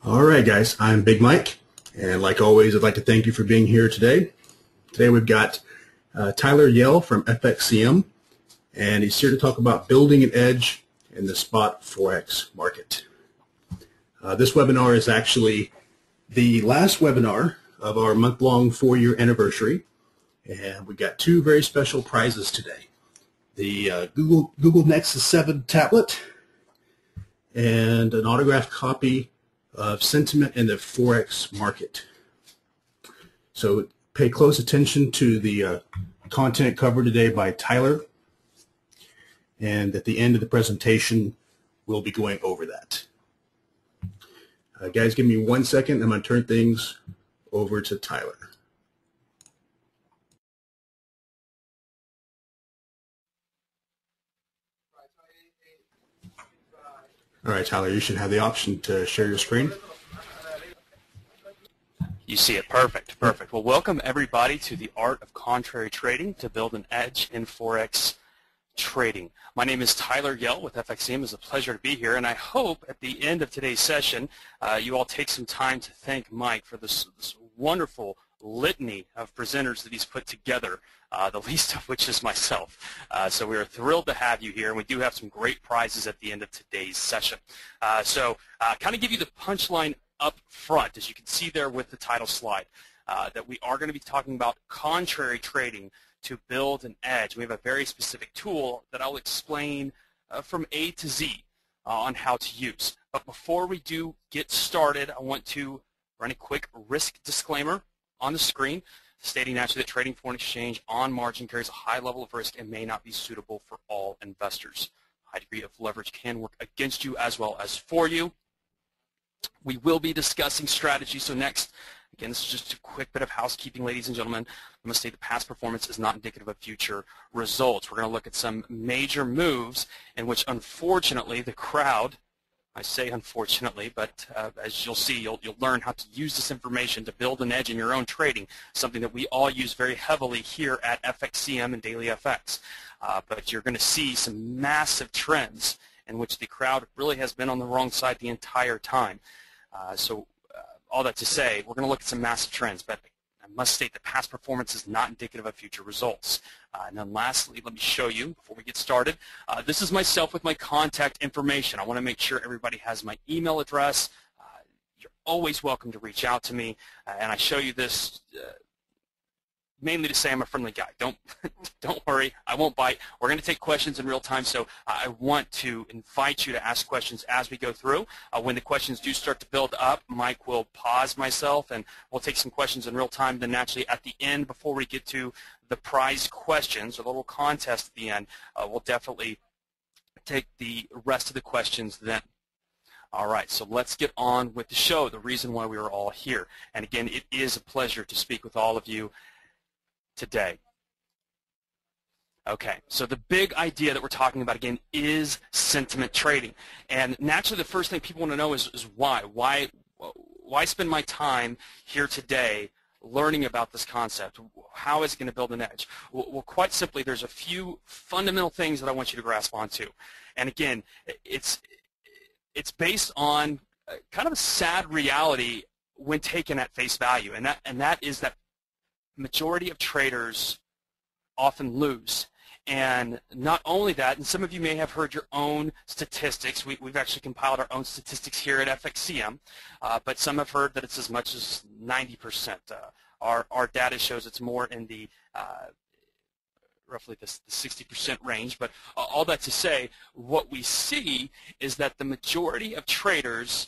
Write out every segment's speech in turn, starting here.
All right, guys, I'm Big Mike, and like always, I'd like to thank you for being here today. Today we've got Tyler Yell from FXCM, and he's here to talk about building an edge in the spot Forex market. This webinar is actually the last webinar of our month-long 4-year anniversary, and we've got two very special prizes today. The Google Nexus 7 tablet and an autographed copy of Sentiment in the Forex Market. So pay close attention to the content covered today by Tyler, and at the end of the presentation we'll be going over that. Guys, give me 1 second. I'm going to turn things over to Tyler. All right, Tyler, you should have the option to share your screen. You see it. Perfect. Perfect. Well, welcome everybody to the Art of Contrary Trading to build an edge in Forex trading. My name is Tyler Yell with FXCM. It's a pleasure to be here, and I hope at the end of today's session you all take some time to thank Mike for this wonderful litany of presenters that he's put together, the least of which is myself. So we are thrilled to have you here, and we do have some great prizes at the end of today's session. Kind of give you the punchline up front, as you can see there with the title slide, that we are going to be talking about contrary trading to build an edge. We have a very specific tool that I'll explain from A to Z on how to use. But before we do get started, I want to run a quick risk disclaimer on the screen, stating actually that trading foreign exchange on margin carries a high level of risk and may not be suitable for all investors. A high degree of leverage can work against you as well as for you. We will be discussing strategy. So next, again, this is just a quick bit of housekeeping, ladies and gentlemen. I must state that past performance is not indicative of future results. We're going to look at some major moves in which, unfortunately, the crowd, I say unfortunately, but as you'll see, you'll learn how to use this information to build an edge in your own trading, something that we all use very heavily here at FXCM and Daily FX. But you're going to see some massive trends in which the crowd really has been on the wrong side the entire time. All that to say, we're going to look at some massive trends, but I must state that past performance is not indicative of future results. And then lastly, let me show you, before we get started, this is myself with my contact information. I want to make sure everybody has my email address. You're always welcome to reach out to me, and I show you this mainly to say I'm a friendly guy. Don't worry, I won't bite. We're going to take questions in real time, so I want to invite you to ask questions as we go through. When the questions do start to build up, Mike will pause myself, and we'll take some questions in real time. Then naturally, at the end, before we get to the prize questions, or the little contest at the end, we'll definitely take the rest of the questions then. All right, so let's get on with the show, the reason why we are all here. And again, it is a pleasure to speak with all of you today. Okay, so the big idea that we're talking about again is sentiment trading, and naturally the first thing people want to know is why spend my time here today learning about this concept? How is it going to build an edge? Well, quite simply, there's a few fundamental things that I want you to grasp onto, and again, it's based on kind of a sad reality when taken at face value, and that is that majority of traders often lose. And not only that, and some of you may have heard your own statistics. We've actually compiled our own statistics here at FXCM, but some have heard that it's as much as 90%. Our data shows it's more in the roughly the 60% range. But all that to say, what we see is that the majority of traders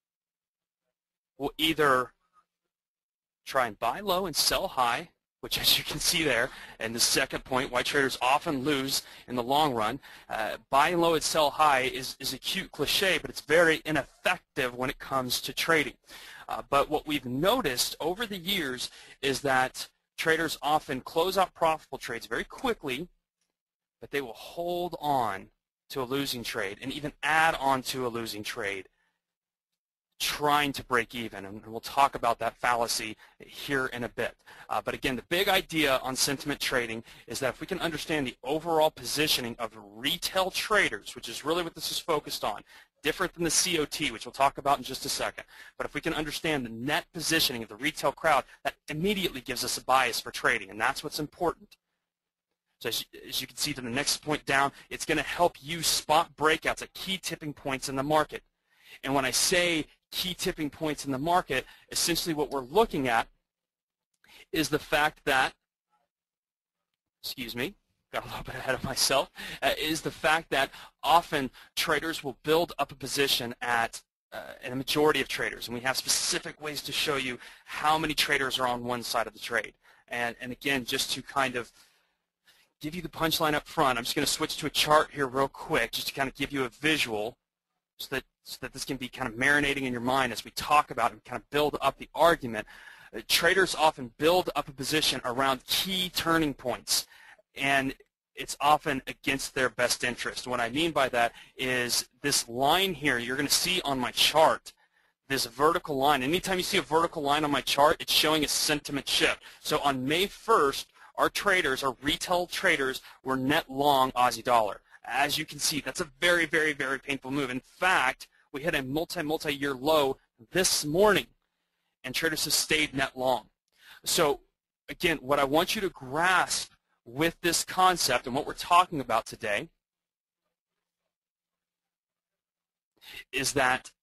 will either try and buy low and sell high, which, as you can see there, and the second point, why traders often lose in the long run. Buying low and sell high is a cute cliche, but it's very ineffective when it comes to trading. But what we've noticed over the years is that traders often close out profitable trades very quickly, but they will hold on to a losing trade and even add on to a losing trade, trying to break even, and we'll talk about that fallacy here in a bit. But again, the big idea on sentiment trading is that if we can understand the overall positioning of retail traders, which is really what this is focused on, different than the COT, which we'll talk about in just a second. But if we can understand the net positioning of the retail crowd, that immediately gives us a bias for trading, and that's what's important. So as you can see to the next point down, it's going to help you spot breakouts at key tipping points in the market. And when I say key tipping points in the market, essentially what we're looking at is the fact that, excuse me, got a little bit ahead of myself, is the fact that often traders will build up a position at and a majority of traders, and we have specific ways to show you how many traders are on one side of the trade. And again, just to kind of give you the punchline up front, I'm just going to switch to a chart here real quick just to kind of give you a visual so that this can be kind of marinating in your mind as we talk about and kind of build up the argument. Traders often build up a position around key turning points, and it's often against their best interest. What I mean by that is this line here you're going to see on my chart, this vertical line. Anytime you see a vertical line on my chart, it's showing a sentiment shift. So on May 1st, our traders, our retail traders, were net long Aussie dollar. As you can see, that's a very, very, very painful move. In fact, we hit a multi-year low this morning, and traders have stayed net long. So again, what I want you to grasp with this concept and what we're talking about today is that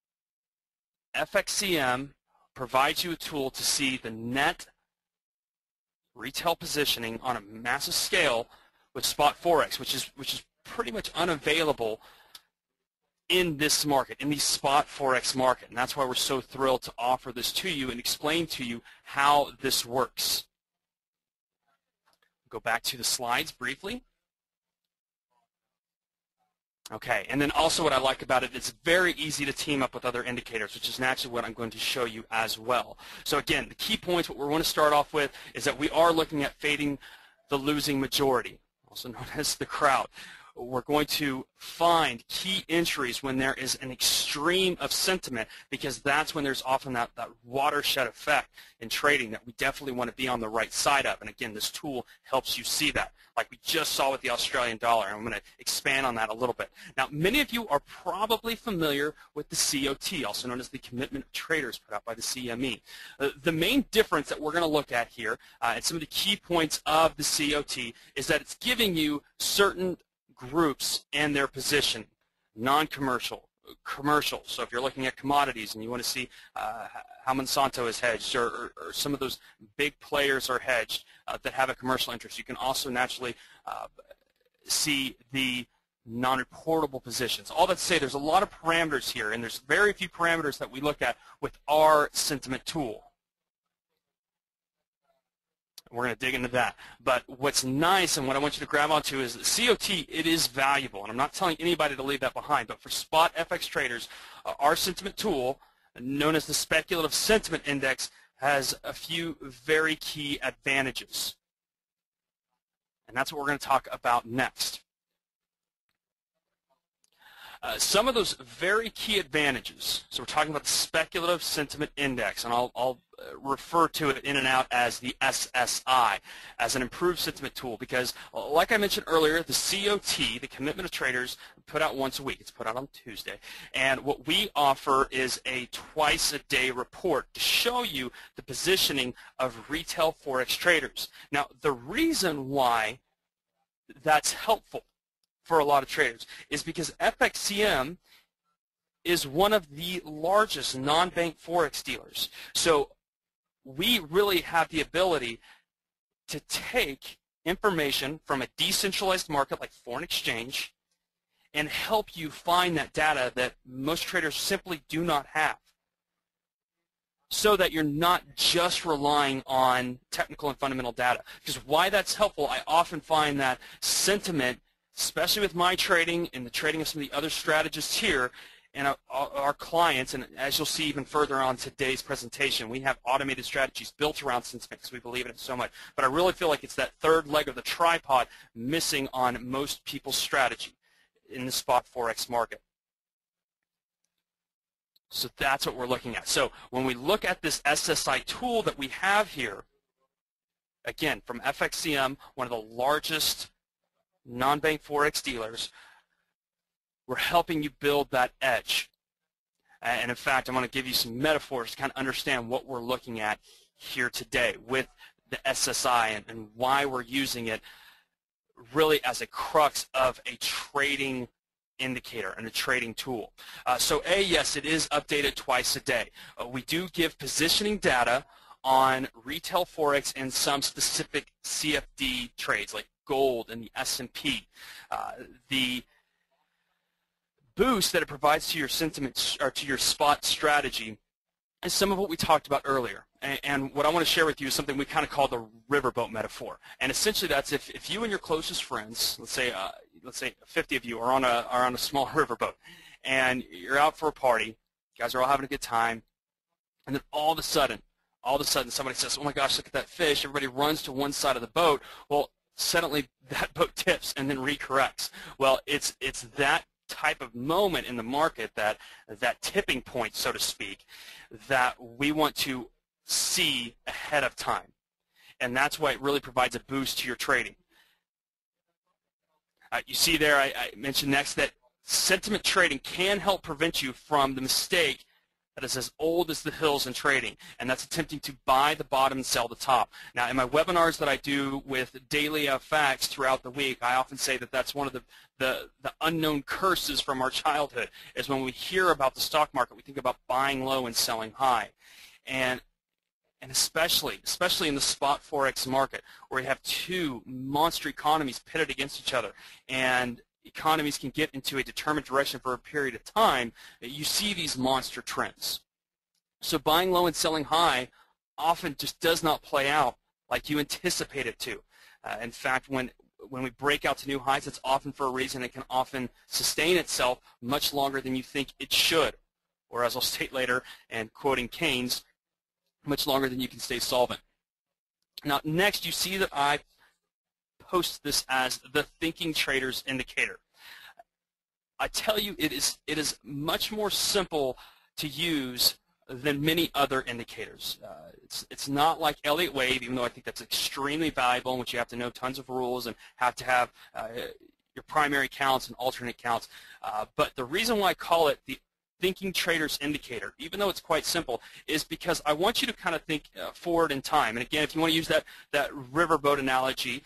FXCM provides you a tool to see the net retail positioning on a massive scale with spot forex, which is pretty much unavailable in this market, in the spot forex market. And that's why we're so thrilled to offer this to you and explain to you how this works. Go back to the slides briefly. Okay, and then also what I like about it, it's very easy to team up with other indicators, which is naturally what I'm going to show you as well. So again, the key points, what we want to start off with is that we are looking at fading the losing majority, also known as the crowd. We're going to find key entries when there is an extreme of sentiment, because that's when there's often that watershed effect in trading that we definitely want to be on the right side of. And again, this tool helps you see that, like we just saw with the Australian dollar. And I'm going to expand on that a little bit. Now, many of you are probably familiar with the COT, also known as the Commitment of Traders, put out by the CME. The main difference that we're going to look at here, and some of the key points of the COT, is that it's giving you certain groups and their position, non-commercial, commercial. So if you're looking at commodities and you want to see how Monsanto is hedged, or some of those big players are hedged that have a commercial interest, you can also naturally see the non-reportable positions. All that to say, there's a lot of parameters here, and there's very few parameters that we look at with our sentiment tool. We're going to dig into that. But what's nice and what I want you to grab onto is that COT, it is valuable. And I'm not telling anybody to leave that behind. But for spot FX traders, our sentiment tool, known as the Speculative Sentiment Index, has a few very key advantages. And that's what we're going to talk about next. Some of those very key advantages, so we're talking about the Speculative Sentiment Index, and I'll refer to it in and out as the SSI, as an improved sentiment tool, because like I mentioned earlier, the COT, the Commitment of Traders, put out once a week. It's put out on Tuesday. And what we offer is a twice-a-day report to show you the positioning of retail Forex traders. Now, the reason why that's helpful for a lot of traders is because FXCM is one of the largest non-bank Forex dealers. So we really have the ability to take information from a decentralized market like foreign exchange and help you find that data that most traders simply do not have, so that you're not just relying on technical and fundamental data. Because why that's helpful, I often find that sentiment, especially with my trading and the trading of some of the other strategists here and our clients, and as you'll see even further on today's presentation, we have automated strategies built around sentiment because we believe in it so much. But I really feel like it's that third leg of the tripod missing on most people's strategy in the spot Forex market. So that's what we're looking at. So when we look at this SSI tool that we have here, again, from FXCM, one of the largest non-bank Forex dealers, We're helping you build that edge. And in fact, I'm going to give you some metaphors to kind of understand what we're looking at here today with the SSI and why we're using it really as a crux of a trading indicator and a trading tool. So yes, it is updated twice a day. We do give positioning data on retail Forex and some specific CFD trades like gold and the S&P. The boost that it provides to your sentiment or to your spot strategy is some of what we talked about earlier. And what I want to share with you is something we kind of call the riverboat metaphor. And essentially that's if you and your closest friends, let's say 50 of you are on a small riverboat, and you're out for a party, you guys are all having a good time, and then all of a sudden somebody says, "Oh my gosh, look at that fish." Everybody runs to one side of the boat. Well, suddenly that boat tips and then recorrects. Well, it's that type of moment in the market, that tipping point, so to speak, that we want to see ahead of time. And that's why it really provides a boost to your trading. You see there, I mentioned next that sentiment trading can help prevent you from the mistake that is as old as the hills in trading, and that's attempting to buy the bottom and sell the top. Now, in my webinars that I do with daily facts throughout the week, I often say that that's one of the unknown curses from our childhood, is when we hear about the stock market, we think about buying low and selling high. And especially in the spot Forex market, where you have two monster economies pitted against each other, and economies can get into a determined direction for a period of time, you see these monster trends. So buying low and selling high often just does not play out like you anticipate it to. In fact, when we break out to new highs, it's often for a reason. It can often sustain itself much longer than you think it should, or as I'll state later, and quoting Keynes, much longer than you can stay solvent. Now, next, you see that I post this as the thinking trader's indicator. I tell you, it is much more simple to use than many other indicators. It's not like Elliott Wave, even though I think that's extremely valuable, in which you have to know tons of rules and have to have your primary counts and alternate counts. But the reason why I call it the thinking trader's indicator, even though it's quite simple, is because I want you to kind of think forward in time. And again, if you want to use that riverboat analogy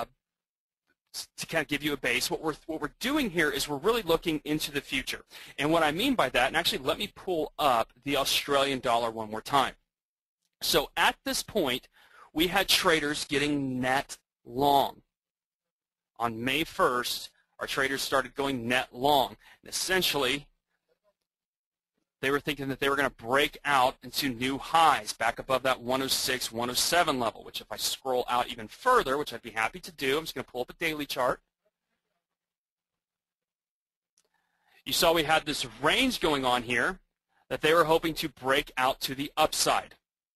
to kind of give you a base, what we're doing here is we're really looking into the future. And what I mean by that, and actually let me pull up the Australian dollar one more time. So at this point, we had traders getting net long. On May 1st, our traders started going net long. And essentially, they were thinking that they were going to break out into new highs back above that 106, 107 level, which if I scroll out even further, which I'd be happy to do, I'm just going to pull up a daily chart. You saw we had this range going on here that they were hoping to break out to the upside.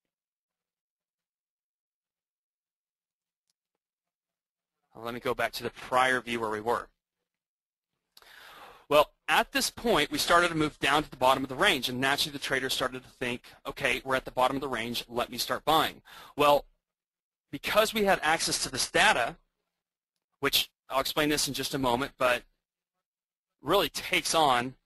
Let me go back to the prior view where we were. Well, at this point, we started to move down to the bottom of the range, and naturally the traders started to think, okay, we're at the bottom of the range, let me start buying. Well, because we had access to this data, which I'll explain this in just a moment, but really takes on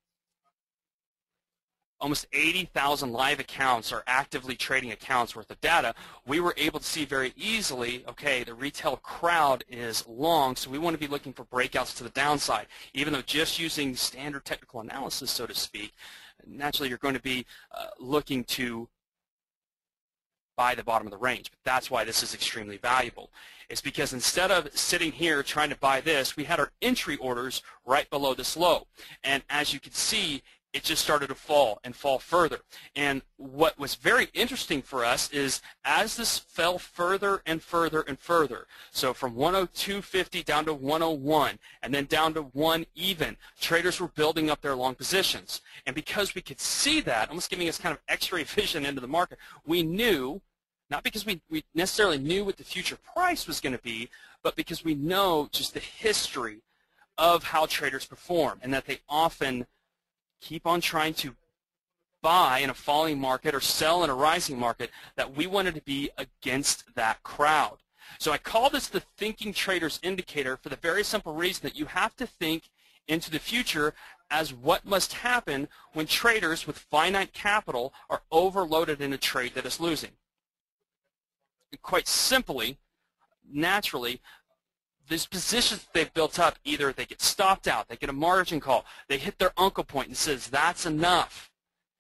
almost 80,000 live accounts or actively trading accounts worth of data, we were able to see very easily, okay, the retail crowd is long, so we want to be looking for breakouts to the downside. Even though just using standard technical analysis, so to speak, naturally you're going to be looking to buy the bottom of the range. But that's why this is extremely valuable. It's because instead of sitting here trying to buy this, we had our entry orders right below this low. And as you can see, it just started to fall and fall further. And what was very interesting for us is as this fell further and further and further, so from 102.50 down to 101 and then down to 1 even, traders were building up their long positions. And because we could see that, almost giving us kind of x-ray vision into the market, we knew, not because we necessarily knew what the future price was going to be, but because we know just the history of how traders perform and that they often keep on trying to buy in a falling market or sell in a rising market, that we wanted to be against that crowd. So I call this the thinking trader's indicator for the very simple reason that you have to think into the future as what must happen when traders with finite capital are overloaded in a trade that is losing. Quite simply, naturally, these positions they've built up, either they get stopped out, they get a margin call, they hit their uncle point and says, that's enough.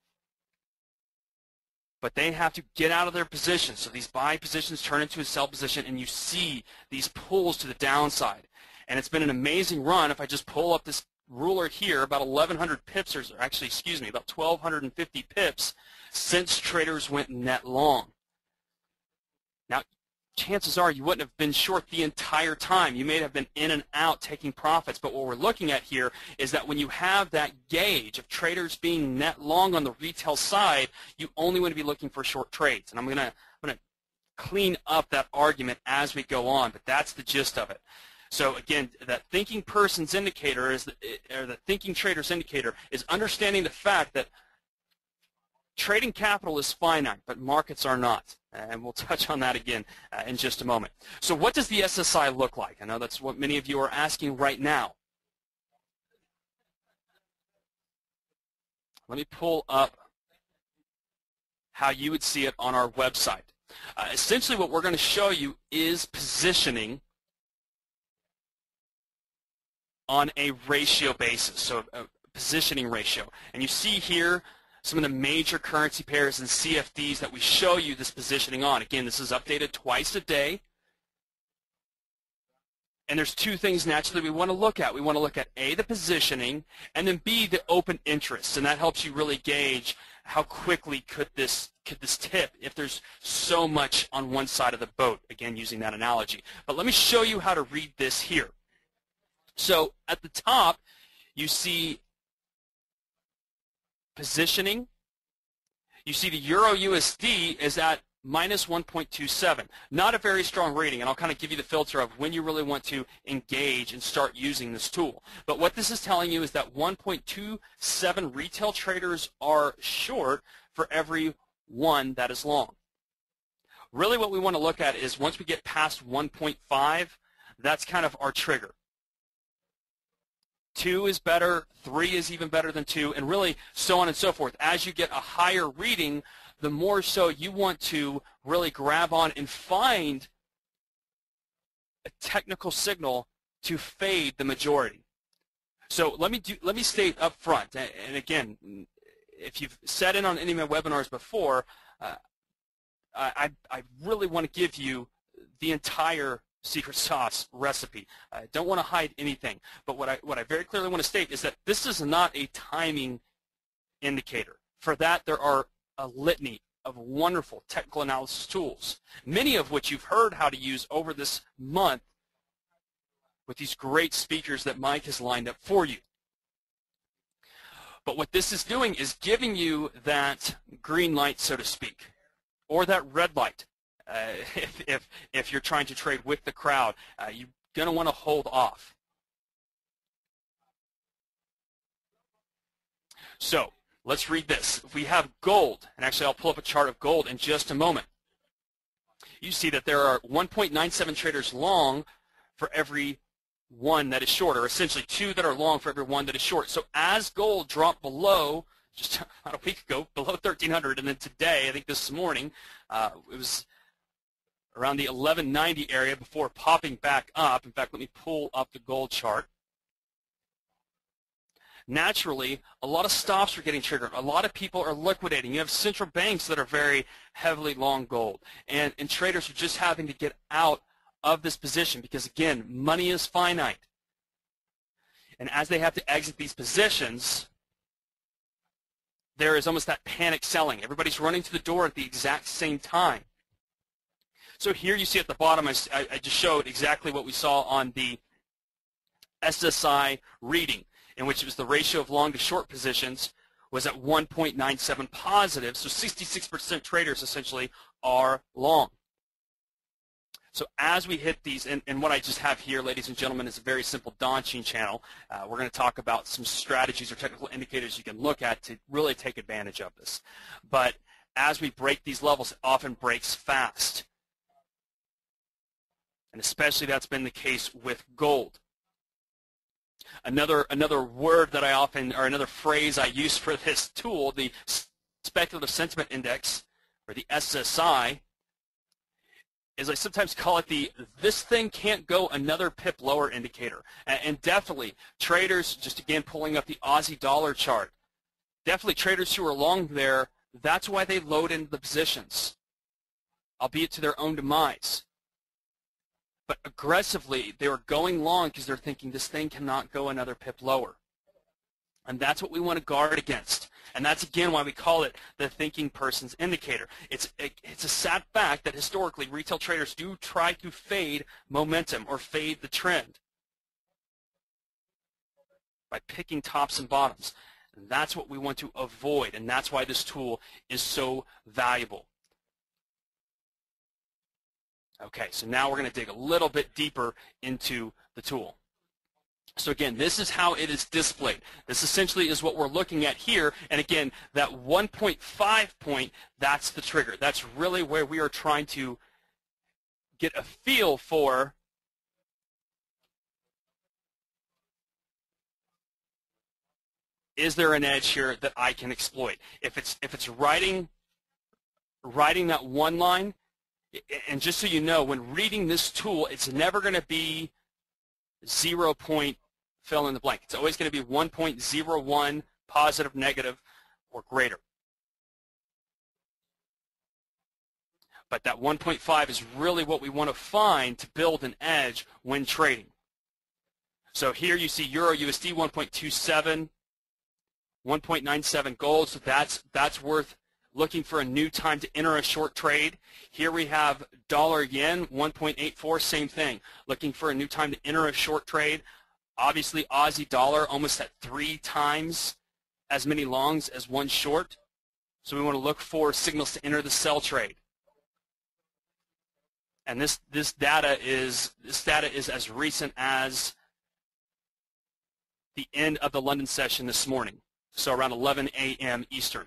But they have to get out of their position. So these buy positions turn into a sell position, and you see these pulls to the downside. And it's been an amazing run. If I just pull up this ruler here, about 1,100 pips, or actually, excuse me, about 1,250 pips since traders went net long. Now, chances are you wouldn't have been short the entire time. You may have been in and out taking profits, but what we're looking at here is that when you have that gauge of traders being net long on the retail side, you only want to be looking for short trades. And I'm going to clean up that argument as we go on, but that's the gist of it. So again, that thinking person's indicator is, or the thinking trader's indicator is understanding the fact that trading capital is finite, but markets are not. And we'll touch on that again in just a moment. So what does the SSI look like? I know that's what many of you are asking right now. Let me pull up how you would see it on our website. Essentially what we're going to show you is positioning on a ratio basis, so a positioning ratio. And you see here some of the major currency pairs and CFDs that we show you this positioning on. Again, this is updated twice a day. And there's two things naturally we want to look at. We want to look at A, the positioning, and then B, the open interest. And that helps you really gauge how quickly could this tip if there's so much on one side of the boat, again, using that analogy. But let me show you how to read this here. So at the top, you see positioning. You see the Euro USD is at minus 1.27. Not a very strong reading, and I'll kind of give you the filter of when you really want to engage and start using this tool. But what this is telling you is that 1.27 retail traders are short for every one that is long. Really what we want to look at is once we get past 1.5, that's kind of our trigger. 2 is better, 3 is even better than 2, and really so on and so forth. As you get a higher reading, the more so you want to really grab on and find a technical signal to fade the majority. So let me state up front, and again, if you've sat in on any of my webinars before, I really want to give you the entire secret sauce recipe. I don't want to hide anything, but what I very clearly want to state is that this is not a timing indicator. For that, there are a litany of wonderful technical analysis tools, many of which you've heard how to use over this month with these great speakers that Mike has lined up for you. But what this is doing is giving you that green light, so to speak, or that red light. If you're trying to trade with the crowd, you're going to want to hold off. So let's read this. If we have gold, and actually I'll pull up a chart of gold in just a moment, you see that there are 1.97 traders long for every one that is short, or essentially 2 that are long for every one that is short. So as gold dropped below, just about a week ago, below 1,300, and then today, I think this morning, it was around the 1190 area before popping back up. In fact, let me pull up the gold chart. Naturally, a lot of stops are getting triggered. A lot of people are liquidating. You have central banks that are very heavily long gold. And traders are just having to get out of this position because, again, money is finite. And as they have to exit these positions, there is almost that panic selling. Everybody's running to the door at the exact same time. So here you see at the bottom, I just showed exactly what we saw on the SSI reading, in which it was the ratio of long to short positions was at 1.97 positive, so 66% traders essentially are long. So as we hit these, and what I just have here, ladies and gentlemen, is a very simple daunting channel. We're going to talk about some strategies or technical indicators you can look at to really take advantage of this. But as we break these levels, it often breaks fast. And especially that's been the case with gold. Another word that I often, or another phrase I use for this tool, the Speculative Sentiment Index, or the SSI, is I sometimes call it the "this thing can't go another pip lower" indicator. And definitely traders, just again pulling up the Aussie dollar chart, definitely traders who are long there, that's why they load into the positions, albeit to their own demise. But aggressively, they were going long because they're thinking this thing cannot go another pip lower. And that's what we want to guard against. And that's, again, why we call it the thinking person's indicator. It's a sad fact that historically retail traders do try to fade momentum or fade the trend by picking tops and bottoms. And that's what we want to avoid, and that's why this tool is so valuable. Okay, so now we're going to dig a little bit deeper into the tool. So again, this is how it is displayed. This essentially is what we're looking at here. And again, that 1.5 point, that's the trigger. That's really where we are trying to get a feel for is there an edge here that I can exploit. If it's riding that one line, and just so you know, when reading this tool, it's never going to be 0 point fill in the blank. It's always going to be 1.01 positive, negative, or greater. But that 1.5 is really what we want to find to build an edge when trading. So here you see Euro USD 1.27, 1.97 gold, so that's worth looking for a new time to enter a short trade. Here we have dollar yen 1.84, same thing, looking for a new time to enter a short trade. Obviously Aussie dollar almost at 3 times as many longs as one short, so we want to look for signals to enter the sell trade. And this data is as recent as the end of the London session this morning, so around 11 a.m. Eastern.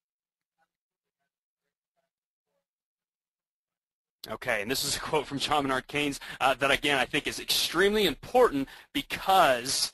Okay, and this is a quote from John Maynard Keynes that, again, I think is extremely important because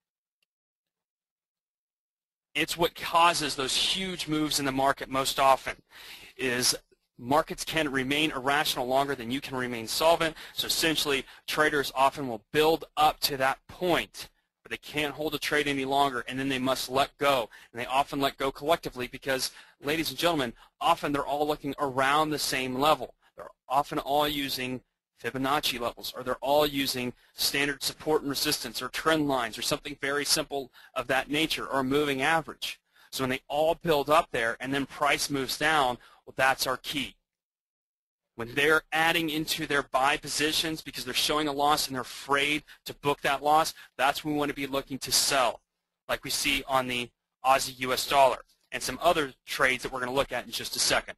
it's what causes those huge moves in the market most often. Is markets can remain irrational longer than you can remain solvent. So essentially, traders often will build up to that point where they can't hold a trade any longer, and then they must let go. And they often let go collectively because, ladies and gentlemen, often they're all looking around the same level. They're often all using Fibonacci levels, or they're all using standard support and resistance, or trend lines, or something very simple of that nature, or a moving average. So when they all build up there and then price moves down, well, that's our key. When they're adding into their buy positions because they're showing a loss and they're afraid to book that loss, that's when we want to be looking to sell, like we see on the Aussie US dollar and some other trades that we're going to look at in just a second.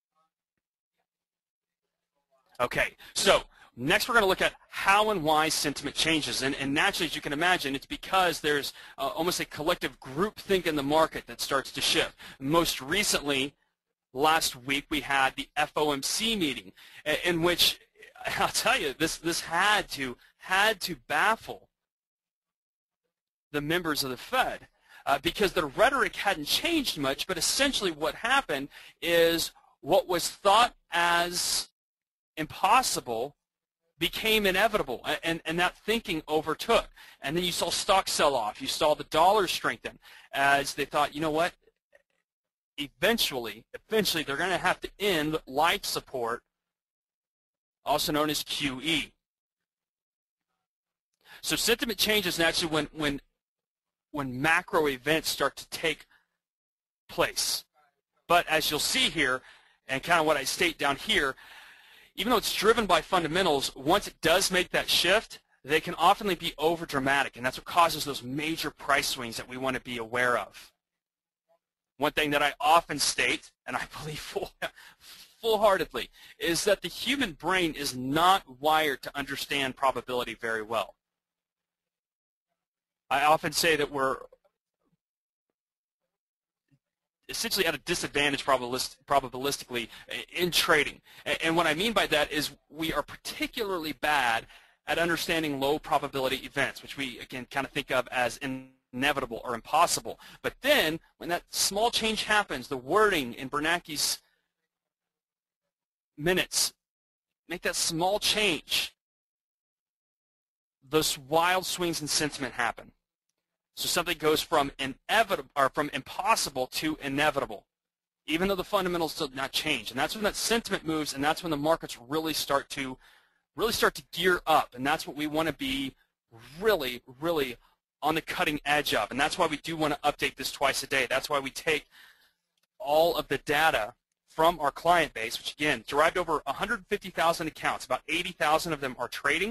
Okay, so next we're going to look at how and why sentiment changes. And naturally, as you can imagine, it's because there's almost a collective groupthink in the market that starts to shift. Most recently, last week, we had the FOMC meeting in which, I'll tell you, this had to baffle the members of the Fed because the rhetoric hadn't changed much, but essentially what happened is what was thought as impossible became inevitable, and that thinking overtook. And then you saw stock sell off. You saw the dollar strengthen as they thought, you know what, eventually they're going to have to end life support, also known as QE. So sentiment changes naturally when macro events start to take place. But as you'll see here, and kind of what I state down here, even though it's driven by fundamentals, once it does make that shift, they can often be over dramatic, and that's what causes those major price swings that we want to be aware of. One thing that I often state, and I believe full-heartedly, is that the human brain is not wired to understand probability very well. I often say that we're essentially at a disadvantage probabilistically in trading. And what I mean by that is we are particularly bad at understanding low probability events, which we, again, kind of think of as inevitable or impossible. But then, when that small change happens, the wording in Bernanke's minutes, make that small change, those wild swings in sentiment happen. So something goes from inevitable or from impossible to inevitable, even though the fundamentals did not change. And that's when that sentiment moves, and that's when the markets really start to gear up. And that's what we want to be really, really on the cutting edge of. And that's why we do want to update this twice a day. That's why we take all of the data from our client base, which again, derived over 150,000 accounts. About 80,000 of them are trading.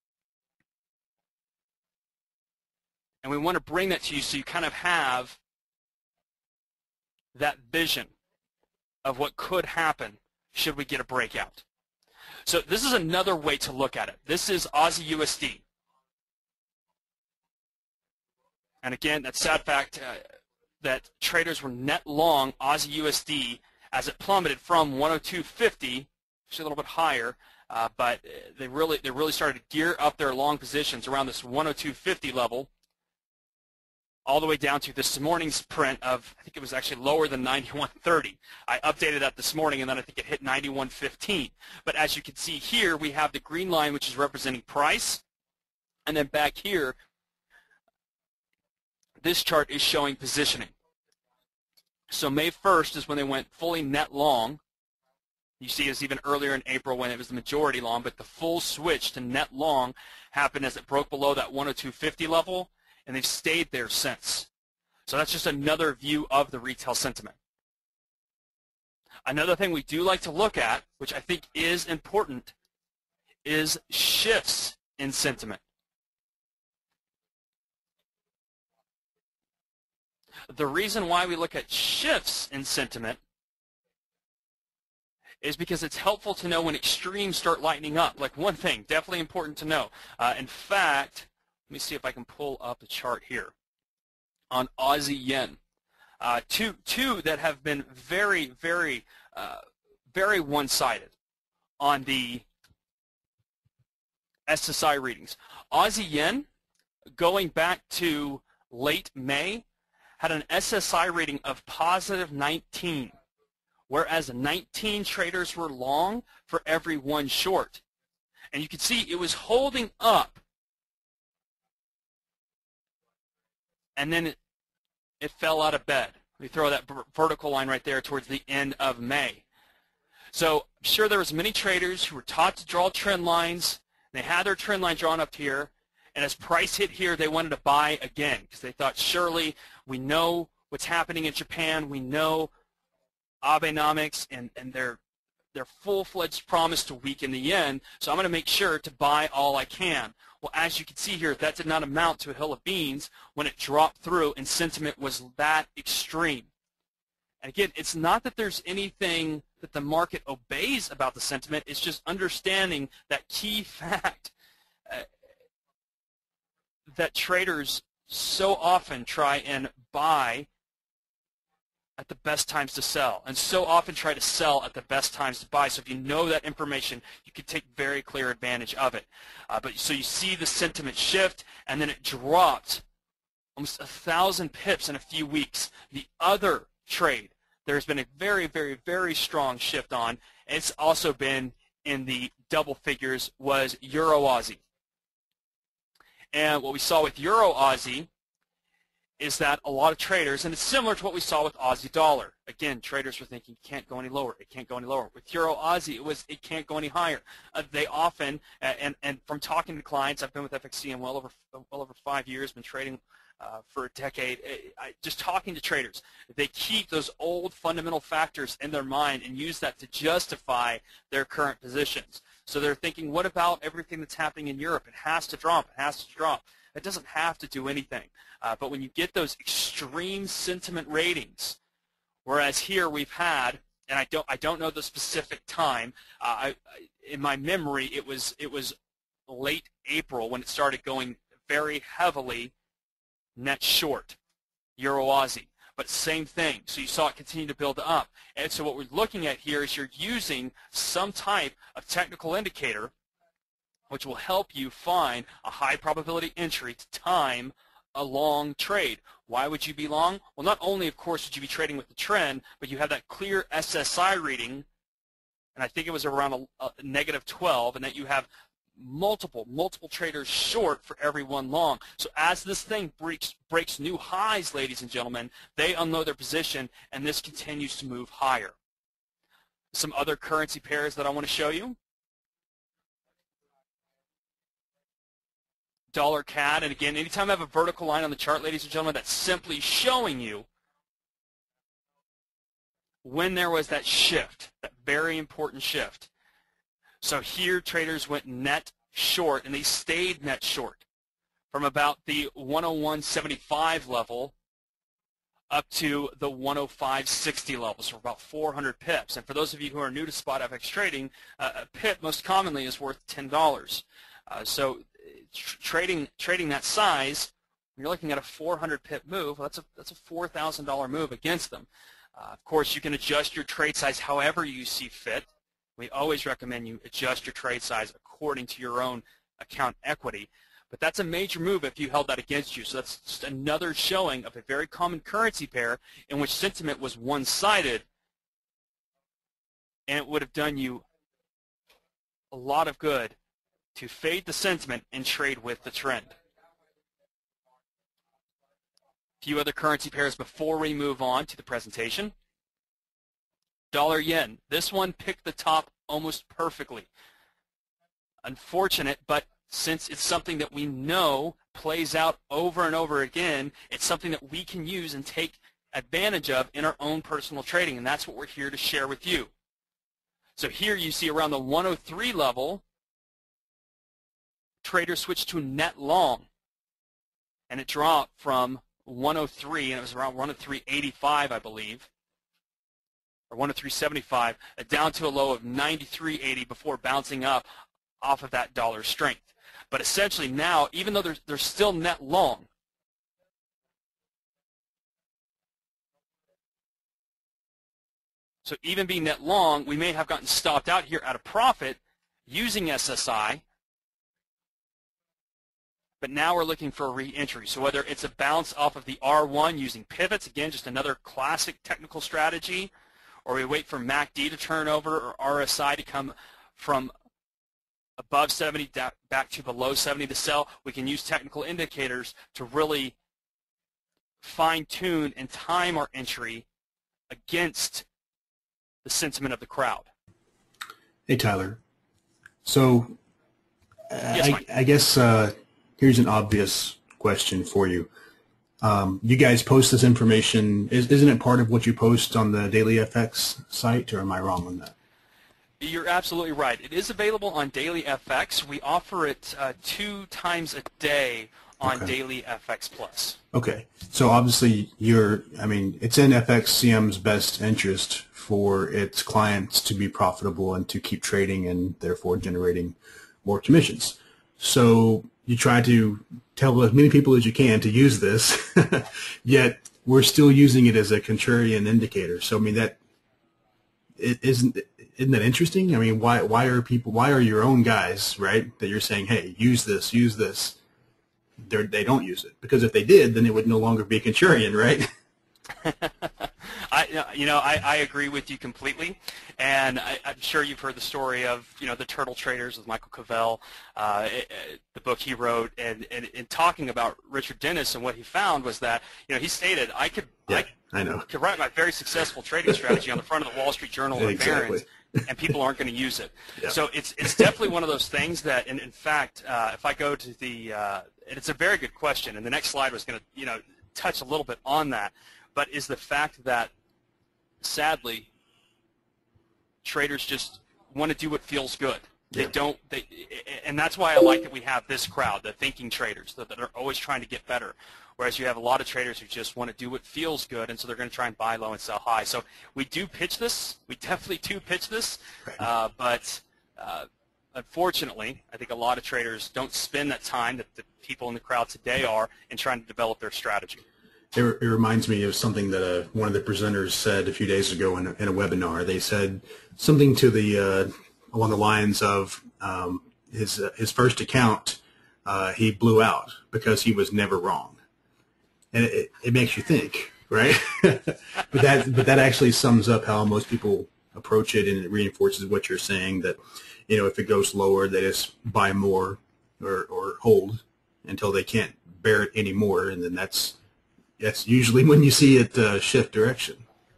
And we want to bring that to you so you kind of have that vision of what could happen should we get a breakout. So this is another way to look at it. This is Aussie USD. And again, that sad fact that traders were net long Aussie USD as it plummeted from 102.50, actually a little bit higher, but they really started to gear up their long positions around this 102.50 level, all the way down to this morning's print of, I think it was actually lower than 91.30. I updated that this morning, and then I think it hit 91.15. But as you can see here, we have the green line, which is representing price, and then back here, this chart is showing positioning. So May 1st is when they went fully net long. You see it was even earlier in April when it was the majority long, but the full switch to net long happened as it broke below that 102.50 level, and they've stayed there since. So that's just another view of the retail sentiment. Another thing we do like to look at, which I think is important, is shifts in sentiment. The reason why we look at shifts in sentiment is because it's helpful to know when extremes start lightening up. Like one thing, definitely important to know. In fact, let me see if I can pull up the chart here on Aussie yen. Two that have been very, very, very one-sided on the SSI readings. Aussie yen, going back to late May, had an SSI rating of positive 19, whereas 19 traders were long for every one short. And you can see it was holding up, and then it fell out of bed. We throw that vertical line right there towards the end of May. So I'm sure there was many traders who were taught to draw trend lines. They had their trend line drawn up here, and as price hit here, they wanted to buy again because they thought, surely we know what's happening in Japan. We know Abenomics and their full-fledged promise to weaken the yen, so I'm going to make sure to buy all I can. Well, as you can see here, that did not amount to a hill of beans when it dropped through and sentiment was that extreme. And again, it's not that there's anything that the market obeys about the sentiment. It's just understanding that key fact that traders so often try and buy at the best times to sell, and so often try to sell at the best times to buy. So if you know that information, you can take very clear advantage of it. So you see the sentiment shift, and then it dropped almost 1,000 pips in a few weeks. The other trade, there's been a very, very, very strong shift on, and it's also been in the double figures, was Euro Aussie. And what we saw with Euro Aussie is that a lot of traders, and it's similar to what we saw with Aussie dollar. Again, traders were thinking, it can't go any lower, it can't go any lower. With Euro Aussie, it can't go any higher. They often, and from talking to clients, I've been with FXCM well over 5 years, been trading for a decade. Just talking to traders, they keep those old fundamental factors in their mind and use that to justify their current positions. So they're thinking, what about everything that's happening in Europe? It has to drop, it has to drop. It doesn't have to do anything. But when you get those extreme sentiment ratings, whereas here we've had, and I don't know the specific time, in my memory it was late April when it started going very heavily net short, Euro Aussie. But same thing. So you saw it continue to build up. And so what we're looking at here is you're using some type of technical indicator which will help you find a high probability entry to time a long trade. Why would you be long? Well, not only, of course, would you be trading with the trend, but you have that clear SSI reading, and I think it was around a negative 12, and that you have multiple traders short for every one long. So as this thing breaks new highs, ladies and gentlemen, they unload their position, and this continues to move higher. Some other currency pairs that I want to show you. Dollar CAD, and again, anytime I have a vertical line on the chart, ladies and gentlemen, that's simply showing you when there was that shift, that very important shift. So here traders went net short, and they stayed net short from about the 101.75 level up to the 105.60 level, so about 400 pips. And for those of you who are new to spot FX trading, a pip most commonly is worth $10. So trading that size, when you're looking at a 400 pip move, well, that's a $4,000 move against them. Of course, you can adjust your trade size however you see fit. We always recommend you adjust your trade size according to your own account equity. But that's a major move if you held that against you. So that's just another showing of a very common currency pair in which sentiment was one-sided, and it would have done you a lot of good to fade the sentiment and trade with the trend. A few other currency pairs before we move on to the presentation. Dollar yen. This one picked the top almost perfectly. Unfortunate, but since it's something that we know plays out over and over again, it's something that we can use and take advantage of in our own personal trading, and that's what we're here to share with you. So here you see around the 103 level, traders switched to net long, and it dropped from 103, and it was around 103.85, I believe, or 103.75, down to a low of 93.80 before bouncing up off of that dollar strength. But essentially now, even though they're still net long, so even being net long, we may have gotten stopped out here at a profit using SSI, but now we're looking for a re-entry. So whether it's a bounce off of the R1 using pivots, again, just another classic technical strategy, or we wait for MACD to turn over or RSI to come from above 70 back to below 70 to sell, we can use technical indicators to really fine-tune and time our entry against the sentiment of the crowd. Hey, Tyler. So Yes, I guess here's an obvious question for you. You guys post this information. Isn't it part of what you post on the Daily FX site, or am I wrong on that? You're absolutely right. It is available on Daily FX. We offer it 2 times a day on Daily FX Plus. Okay. So obviously it's in FXCM's best interest for its clients to be profitable and to keep trading and therefore generating more commissions. So you try to tell as many people as you can to use this, yet we're still using it as a contrarian indicator. So I mean isn't that interesting? I mean, why are your own guys, right, that you're saying, hey, use this, they don't use it? Because if they did, then it would no longer be contrarian, right? I agree with you completely, and I'm sure you've heard the story of the turtle traders with Michael Cavell, the book he wrote, and in talking about Richard Dennis, and what he found was that he stated I could write my very successful trading strategy on the front of the Wall Street Journal or Barron's, and people aren't going to use it. Yeah. So it's definitely one of those things that, and in fact, if I go to the, and it's a very good question, and the next slide was going to touch a little bit on that, but is the fact that sadly traders just want to do what feels good. They don't, and that's why I like that we have this crowd, the thinking traders, that are always trying to get better. Whereas you have a lot of traders who just want to do what feels good, and so they're going to try and buy low and sell high. So we do pitch this. We definitely do pitch this. But unfortunately, I think a lot of traders don't spend that time that the people in the crowd today are in trying to develop their strategy. It reminds me of something that one of the presenters said a few days ago in a webinar. They said something to the along the lines of, his first account, he blew out because he was never wrong, and it makes you think, right? but that actually sums up how most people approach it, and it reinforces what you're saying, that if it goes lower, they just buy more or hold until they can't bear it anymore, and then that's usually when you see it shift direction.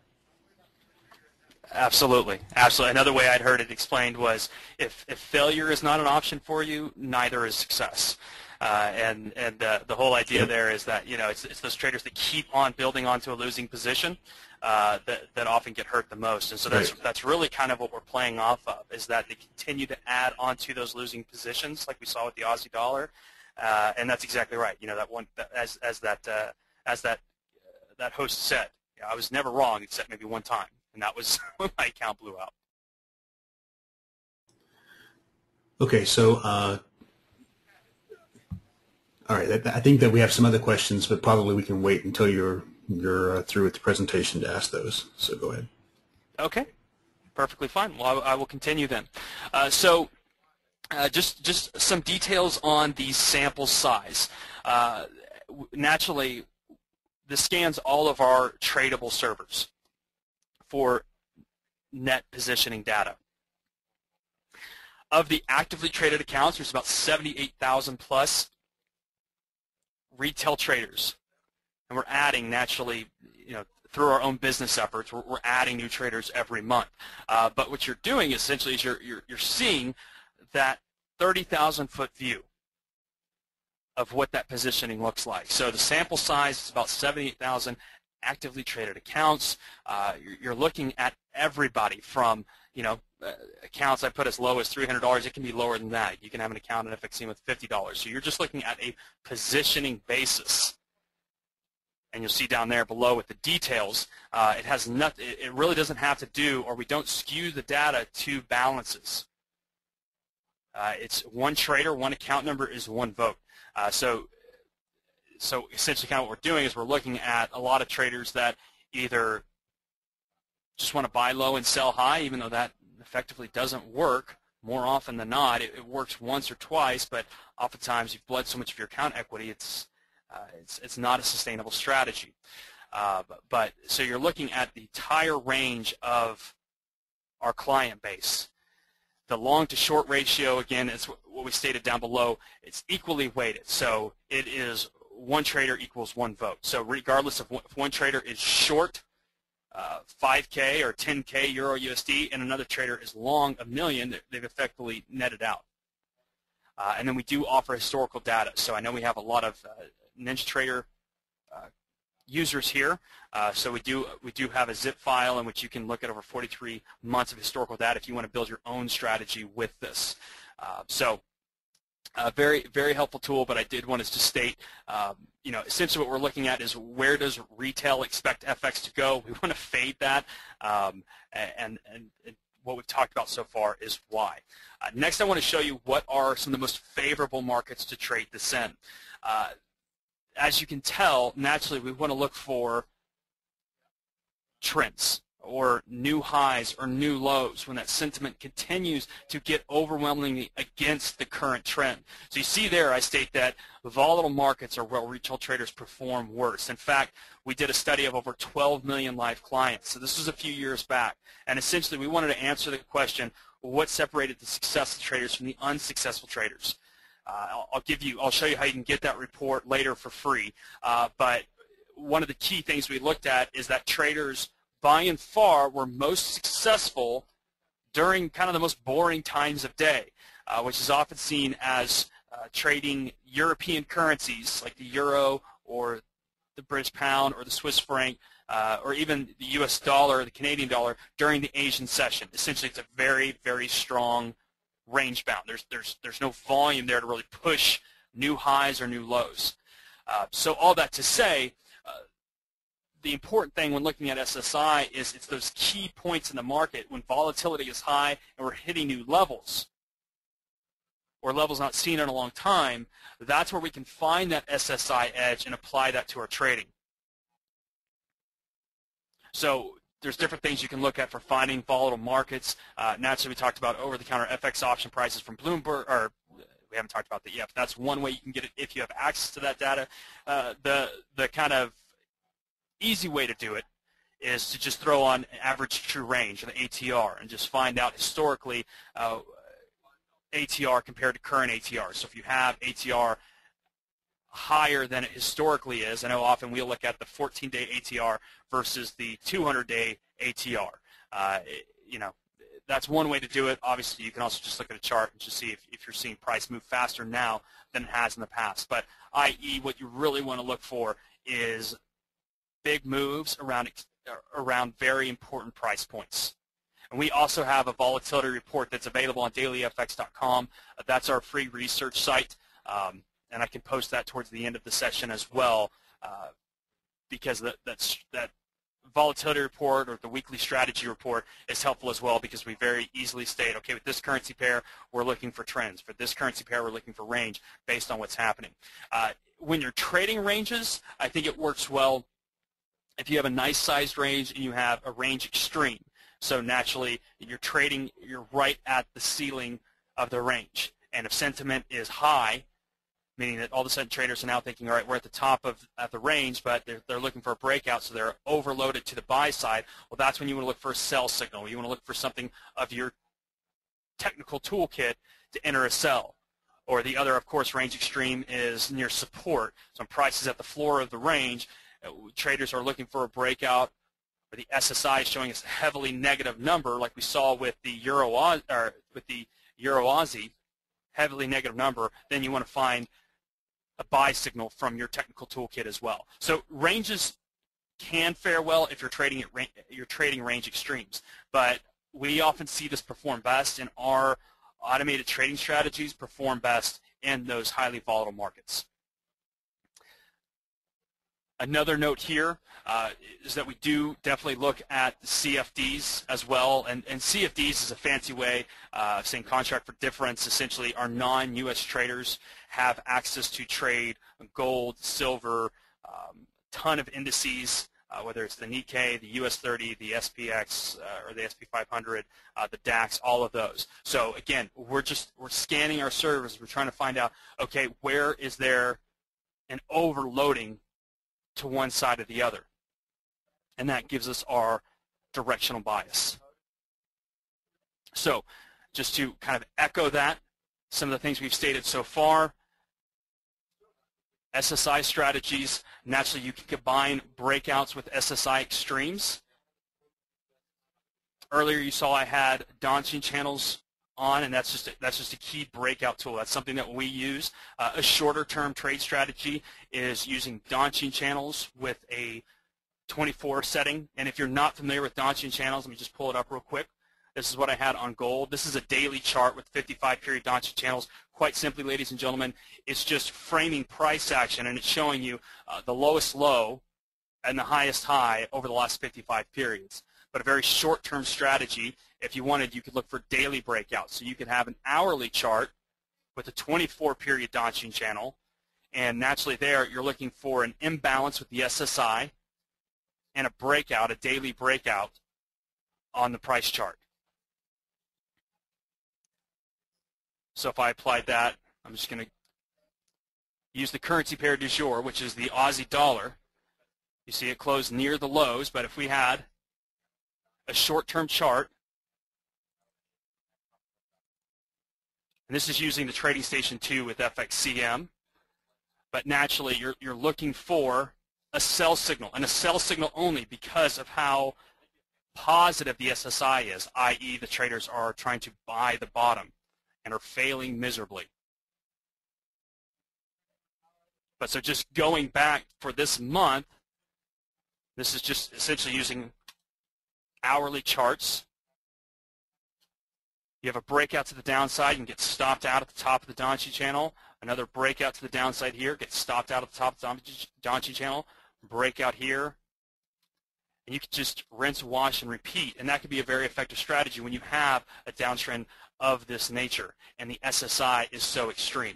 Absolutely, absolutely. Another way I'd heard it explained was if failure is not an option for you, neither is success. And the whole idea there is that it's those traders that keep on building onto a losing position that often get hurt the most. And so that's really kind of what we're playing off of, is that they continue to add onto those losing positions, like we saw with the Aussie dollar. And that's exactly right. That one, as that host said, I was never wrong except maybe one time, and that was when my account blew out. Okay, so all right. I think that we have some other questions, but probably we can wait until you're through with the presentation to ask those. So go ahead. Okay, perfectly fine. Well, I will continue then. Just some details on the sample size. Naturally, this scans all of our tradable servers for net positioning data. Of the actively traded accounts, there's about 78,000 plus retail traders, and we're adding, naturally, through our own business efforts, we're adding new traders every month. But what you're doing essentially is you're seeing that 30,000 foot view of what that positioning looks like. So the sample size is about 78,000 actively traded accounts. You're looking at everybody from accounts I put as low as $300. It can be lower than that. You can have an account in FXCM with $50. So you're just looking at a positioning basis. And you'll see down there below with the details, it has nothing. It really doesn't have to do, or we don't skew the data to balances. It's one trader, one account number is one vote. So essentially, kind of what we're doing is we're looking at a lot of traders that either just want to buy low and sell high, even though that effectively doesn't work. More often than not, it works once or twice, but oftentimes you've bled so much of your account equity, it's not a sustainable strategy. So you're looking at the entire range of our client base. The long to short ratio, again, is what we stated down below. It's equally weighted. So it is one trader equals one vote. So regardless of if one trader is short 5K or 10K Euro USD and another trader is long $1 million, they've effectively netted out. And then we do offer historical data. So I know we have a lot of NinjaTrader users here. So we do have a zip file in which you can look at over 43 months of historical data if you want to build your own strategy with this. Very, very helpful tool, but I did want to just state, essentially what we're looking at is where does retail expect FX to go? We want to fade that, and what we've talked about so far is why. Next, I want to show you what are some of the most favorable markets to trade this in. As you can tell, naturally, we want to look for trends or new highs or new lows when that sentiment continues to get overwhelmingly against the current trend. So you see there I state that volatile markets are where retail traders perform worse. In fact, we did a study of over 12 million live clients. So this was a few years back. And essentially we wanted to answer the question, what separated the successful traders from the unsuccessful traders? I'll show you how you can get that report later for free. But one of the key things we looked at is that traders by and far were most successful during kind of the most boring times of day, which is often seen as trading European currencies like the euro or the British pound or the Swiss franc or even the US dollar or the Canadian dollar during the Asian session. Essentially, it's a very, very strong range bound. There's no volume there to really push new highs or new lows. So all that to say, the important thing when looking at SSI is it's those key points in the market when volatility is high and we're hitting new levels or levels not seen in a long time. That's where we can find that SSI edge and apply that to our trading. So there's different things you can look at for finding volatile markets. Naturally, we talked about over-the-counter FX option prices from Bloomberg or We haven't talked about that yet, but that's one way you can get it if you have access to that data. The kind of easy way to do it is to just throw on average true range, or the ATR, and just find out historically ATR compared to current ATR. So if you have ATR higher than it historically is, I know often we'll look at the 14-day ATR versus the 200-day ATR. You know, that's one way to do it. Obviously, you can also just look at a chart and just see if you're seeing price move faster now than it has in the past. But i.e., what you really want to look for is big moves around very important price points. And we also have a volatility report that's available on dailyfx.com. That's our free research site, and I can post that towards the end of the session as well, because that volatility report or the weekly strategy report is helpful as well, because we very easily state, okay, with this currency pair, we're looking for trends. For this currency pair, we're looking for range based on what's happening. When you're trading ranges, I think it works well if you have a nice sized range and you have a range extreme. So naturally, you're right at the ceiling of the range. And if sentiment is high, meaning that all of a sudden traders are now thinking, all right, we're at the top of the range, but they're looking for a breakout, so they're overloaded to the buy side, well, that's when you want to look for a sell signal. You want to look for something of your technical toolkit to enter a sell. Or the other, of course, range extreme is near support. So when price is at the floor of the range, traders are looking for a breakout, or the SSI is showing us a heavily negative number, like we saw with the Euro Aussie, heavily negative number. Then you want to find a buy signal from your technical toolkit as well. So ranges can fare well if you're trading range extremes, but we often see this perform best in our automated trading strategies, perform best in those highly volatile markets. Another note here is that we do definitely look at CFDs as well, and CFDs is a fancy way of saying contract for difference. Essentially, our non-U.S. traders have access to trade gold, silver, ton of indices, whether it's the Nikkei, the US 30, the SPX, or the SP 500, the DAX, all of those. So again, we're scanning our servers. We're trying to find out, okay, where is there an overloading to one side or the other, and that gives us our directional bias. So just to kind of echo that, some of the things we've stated so far, SSI strategies, naturally you can combine breakouts with SSI extremes. Earlier you saw I had dancing channels on, and that's just a key breakout tool. That's something that we use. A shorter term trade strategy is using dancing channels with a 24 setting. And if you're not familiar with dancing channels, let me just pull it up real quick. This is what I had on gold. This is a daily chart with 55 period dancing channels. Quite simply, ladies and gentlemen, it's just framing price action, and it's showing you the lowest low and the highest high over the last 55 periods. But a very short-term strategy, if you wanted, you could look for daily breakouts. So you could have an hourly chart with a 24-period dancing channel, and naturally there you're looking for an imbalance with the SSI and a breakout, a daily breakout on the price chart. So if I applied that, I'm just going to use the currency pair du jour, which is the Aussie dollar. You see it closed near the lows, but if we had a short-term chart, and this is using the Trading Station 2 with FXCM, but naturally you're looking for a sell signal, and a sell signal only because of how positive the SSI is, i.e. the traders are trying to buy the bottom and are failing miserably. But so just going back for this month, this is just essentially using hourly charts. You have a breakout to the downside and get stopped out at the top of the Donchi channel. Another breakout to the downside here, get stopped out at the top of the Donchi channel. Breakout here. And you can just rinse, wash, and repeat. And that could be a very effective strategy when you have a downtrend of this nature and the SSI is so extreme.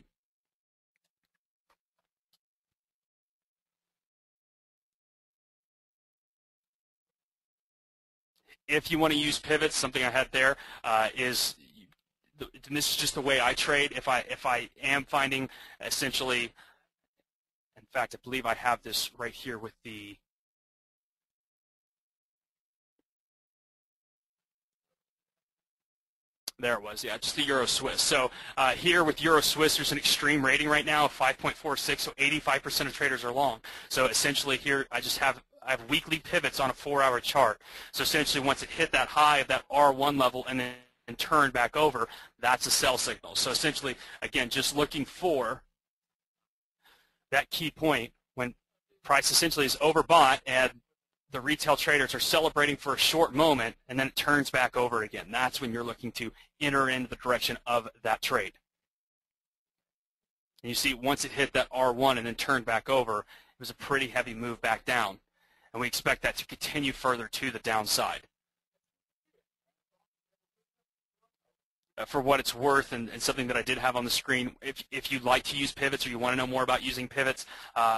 If you want to use pivots, something I had there is and this is just the way I trade. If I am finding essentially, in fact, I believe I have this right here with the. There it was, yeah, just the Euro Swiss. So here with Euro Swiss, there's an extreme rating right now of 5.46, so 85% of traders are long. So essentially here I have weekly pivots on a 4-hour chart. So essentially once it hit that high of that R1 level and then turned back over, that's a sell signal. So essentially, again, just looking for that key point when price essentially is overbought and the retail traders are celebrating for a short moment and then it turns back over again. That's when you're looking to enter into the direction of that trade. And you see once it hit that R1 and then turned back over, it was a pretty heavy move back down. And we expect that to continue further to the downside. For what it's worth, and something that I did have on the screen, if you like to use pivots or you want to know more about using pivots,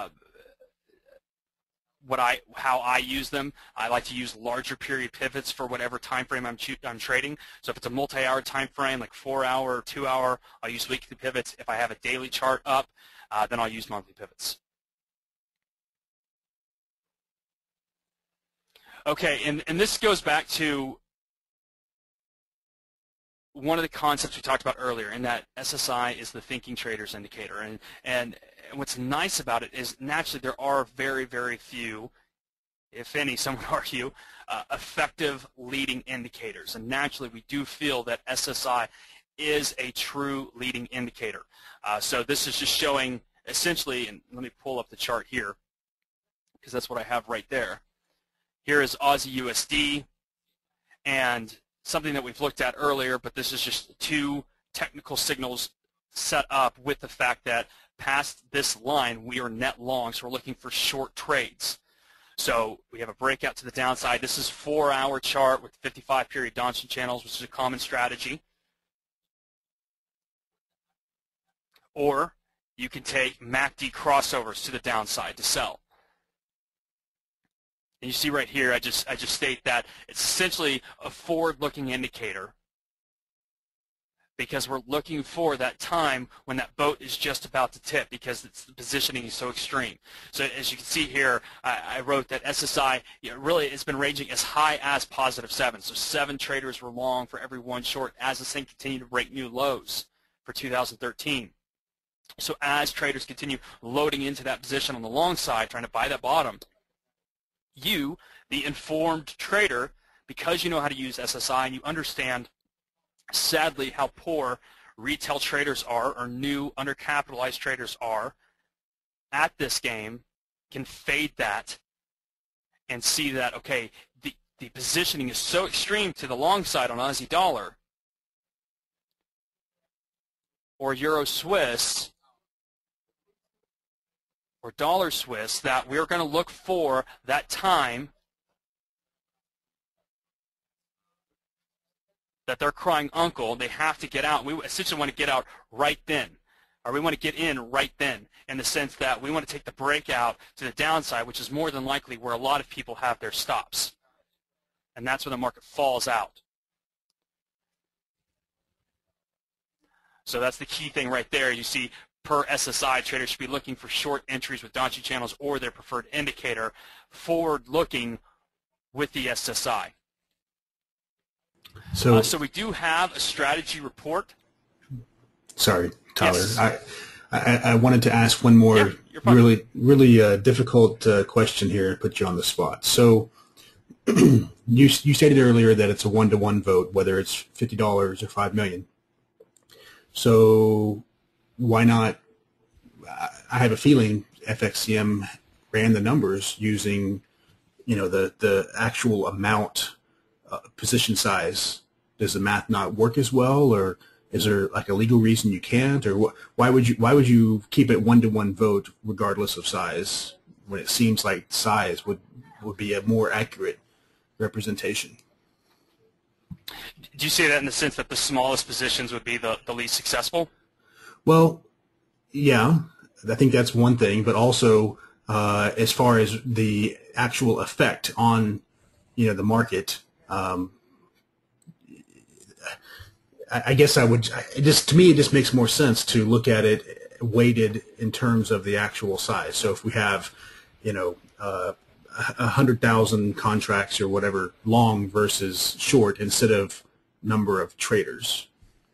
how I use them, I like to use larger period pivots for whatever time frame I'm trading. So if it's a multi-hour time frame, like 4-hour or 2-hour, I'll use weekly pivots. If I have a daily chart up, then I'll use monthly pivots. Okay, and this goes back to one of the concepts we talked about earlier, in that SSI is the thinking trader's indicator. And what's nice about it is naturally there are very, very few, if any, some would argue, effective leading indicators. And naturally we do feel that SSI is a true leading indicator. So this is just showing essentially, and let me pull up the chart here because that's what I have right there. Here is Aussie USD, and something that we've looked at earlier, but this is just two technical signals set up with the fact that past this line we are net long, so we're looking for short trades. So we have a breakout to the downside. This is 4-hour chart with 55 period Donchian channels, which is a common strategy. Or you can take MACD crossovers to the downside to sell. And you see right here, I just state that it's essentially a forward-looking indicator because we're looking for that time when that boat is just about to tip because the positioning is so extreme. So as you can see here, I wrote that SSI really has been ranging as high as +7. So 7 traders were long for every 1 short as this thing continued to break new lows for 2013. So as traders continue loading into that position on the long side, trying to buy that bottom, you, the informed trader, because you know how to use SSI and you understand, sadly, how poor retail traders are or new undercapitalized traders are at this game, can fade that and see that, okay, the positioning is so extreme to the long side on Aussie dollar or Euro Swiss or dollar Swiss that we're going to look for that time that they're crying uncle. They have to get out. We essentially want to get out right then, or we want to get in right then, in the sense that we want to take the breakout to the downside, which is more than likely where a lot of people have their stops. And that's when the market falls out. So that's the key thing right there. You see, per SSI, traders should be looking for short entries with Donchian channels or their preferred indicator, forward-looking with the SSI. So we do have a strategy report. Sorry, Tyler. Yes. I wanted to ask one more really difficult question here and put you on the spot. So you stated earlier that it's a 1-to-1 vote, whether it's $50 or $5 million. So why not? I have a feeling FXCM ran the numbers using, the actual amount, position size. Does the math not work as well, or is there like a legal reason you can't, or why would you keep it 1-to-1 vote regardless of size when it seems like size would be a more accurate representation? Do you say that in the sense that the smallest positions would be the least successful? Well, yeah, I think that's one thing, but also as far as the actual effect on the market, I guess I would, to me, it just makes more sense to look at it weighted in terms of the actual size. So if we have, 100,000 contracts or whatever long versus short instead of number of traders.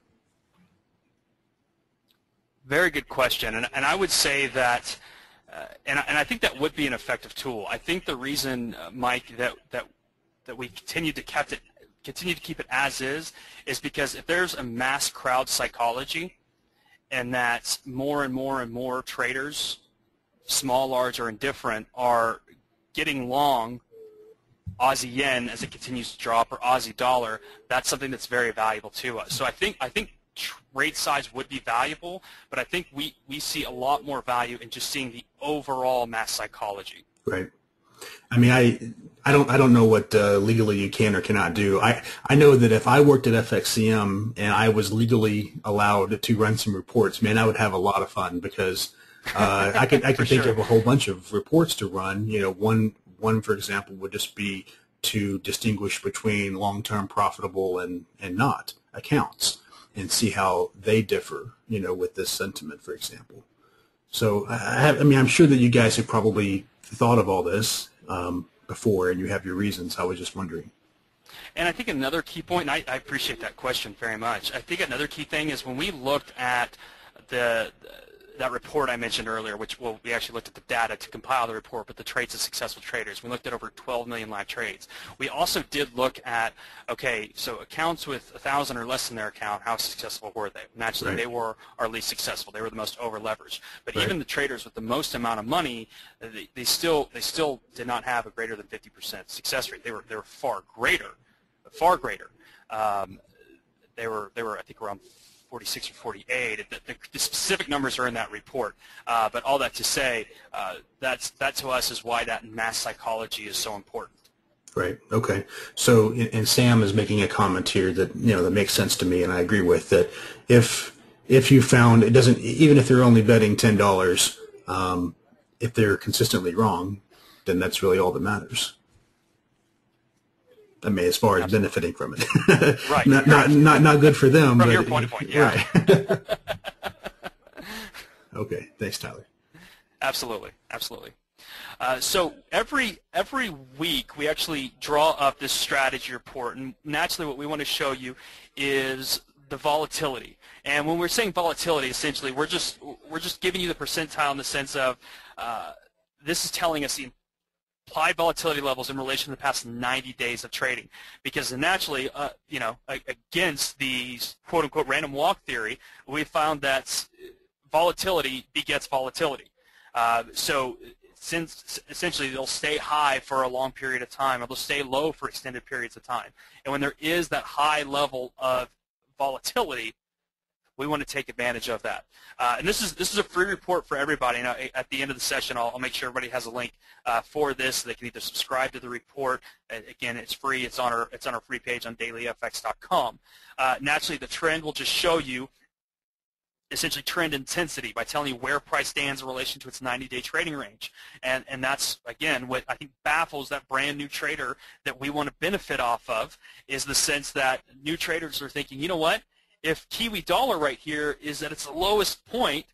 Very good question, and I would say that, and I think that would be an effective tool. I think the reason, Mike, that we continue to keep it as is because if there's a mass crowd psychology, and that more and more and more traders, small, large, or indifferent, are getting long Aussie yen as it continues to drop, or Aussie dollar, that's something that's very valuable to us. So I think rate size would be valuable, but I think we see a lot more value in just seeing the overall mass psychology. Right. I mean, I don't know what legally you can or cannot do. I know that if I worked at FXCM and I was legally allowed to run some reports, man, I would have a lot of fun because I could think of a whole bunch of reports to run. One for example would just be to distinguish between long-term profitable and not accounts and see how they differ, with this sentiment, for example. So I'm sure that you guys have probably thought of all this before, and you have your reasons. I was just wondering. And I think another key point, and I appreciate that question very much. I think another key thing is when we looked at that report I mentioned earlier, we actually looked at the data to compile the report, but the trades of successful traders. We looked at over 12 million live trades. We also did look at, okay, so accounts with 1,000 or less in their account, how successful were they? Naturally, right. They were our least successful. They were the most over-leveraged. But right. Even the traders with the most amount of money, they still did not have a greater than 50% success rate. They were far greater. They were I think around 46 or 48. The specific numbers are in that report. But all that to say, that to us is why that mass psychology is so important. Right. Okay. So, and Sam is making a comment here that that makes sense to me, and I agree with that. If you found it doesn't, even if they're only betting $10, if they're consistently wrong, then that's really all that matters. I mean, as far as Absolutely. Benefiting from it, right? Not good for them. From but, your point of view, yeah. Right. Okay, thanks, Tyler. Absolutely. So every week we actually draw up this strategy report, and naturally, what we want to show you is the volatility. And when we're saying volatility, essentially, we're just giving you the percentile in the sense of this is telling us the implied volatility levels in relation to the past 90 days of trading, because naturally, against the quote-unquote random walk theory, we found that volatility begets volatility. So since essentially they'll stay high for a long period of time, or they'll stay low for extended periods of time. And when there is that high level of volatility, we want to take advantage of that. And this is a free report for everybody. Now, at the end of the session, I'll make sure everybody has a link for this. So they can either subscribe to the report. Again, it's free. It's on our free page on dailyfx.com. Naturally, the trend will just show you essentially trend intensity by telling you where price stands in relation to its 90-day trading range. And that's, again, what I think baffles that brand new trader that we want to benefit off of, is the sense that new traders are thinking, you know what? If Kiwi dollar right here is at its lowest point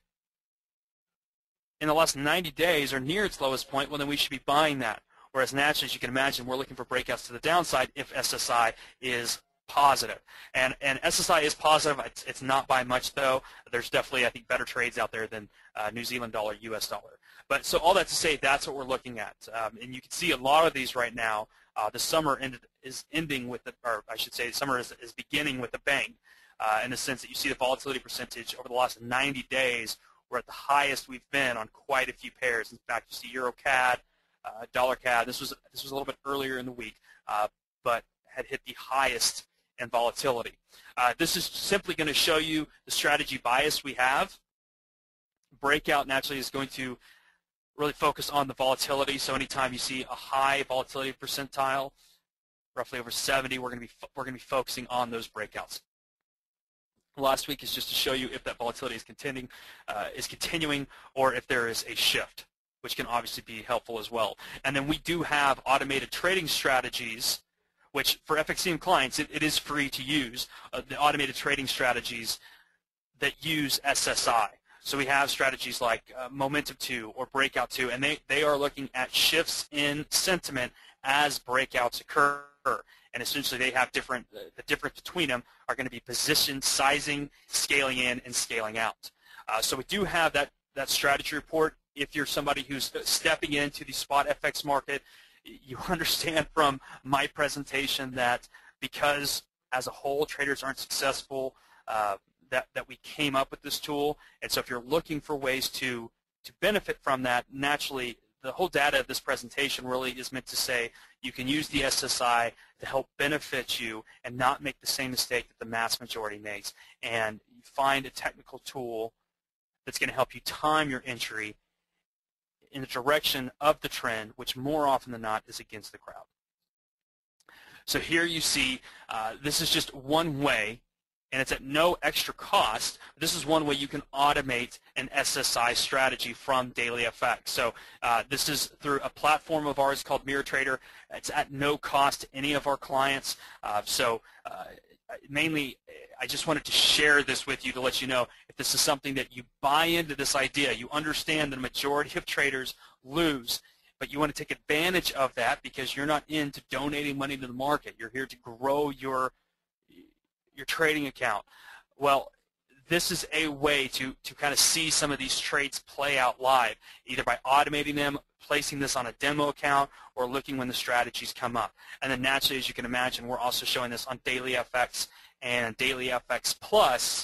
in the last 90 days, or near its lowest point, well, then we should be buying that. Whereas naturally, as you can imagine, we're looking for breakouts to the downside if SSI is positive. And SSI is positive. It's not by much, though. There's definitely, I think, better trades out there than New Zealand dollar, U.S. dollar. But so all that to say, that's what we're looking at. And you can see a lot of these right now. The summer is ending with, or I should say, the summer is beginning with a bang. In the sense that you see the volatility percentage over the last 90 days, we're at the highest we've been on quite a few pairs. In fact, you see Euro CAD, Dollar CAD. This was a little bit earlier in the week, but had hit the highest in volatility. This is simply going to show you the strategy bias we have. Breakout naturally is going to really focus on the volatility. So anytime you see a high volatility percentile, roughly over 70, we're going to be focusing on those breakouts. Last week is just to show you if that volatility is continuing, or if there is a shift, which can obviously be helpful as well. And then we do have automated trading strategies which for FXCM clients, it is free to use, the automated trading strategies that use SSI. So we have strategies like Momentum 2 or Breakout 2, and they are looking at shifts in sentiment as breakouts occur. And essentially they have different, the difference between them are going to be position sizing, scaling in, and scaling out. So we do have that strategy report. If you're somebody who's stepping into the spot FX market, you understand from my presentation that because as a whole traders aren't successful, that we came up with this tool. And so if you're looking for ways to benefit from that, naturally the whole data of this presentation really is meant to say you can use the SSI to help benefit you and not make the same mistake that the mass majority makes, and find a technical tool that's going to help you time your entry in the direction of the trend, which more often than not is against the crowd. So here you see this is just one way, and it's at no extra cost. This is one way you can automate an SSI strategy from Daily FX. So this is through a platform of ours called MirrorTrader. It's at no cost to any of our clients. Mainly, I just wanted to share this with you to let you know if this is something that you buy into this idea, you understand that the majority of traders lose, but you want to take advantage of that because you're not into donating money to the market. You're here to grow your trading account. Well, this is a way to kind of see some of these trades play out live, either by automating them, placing this on a demo account, or looking when the strategies come up. And then naturally, as you can imagine, we're also showing this on Daily FX and Daily FX Plus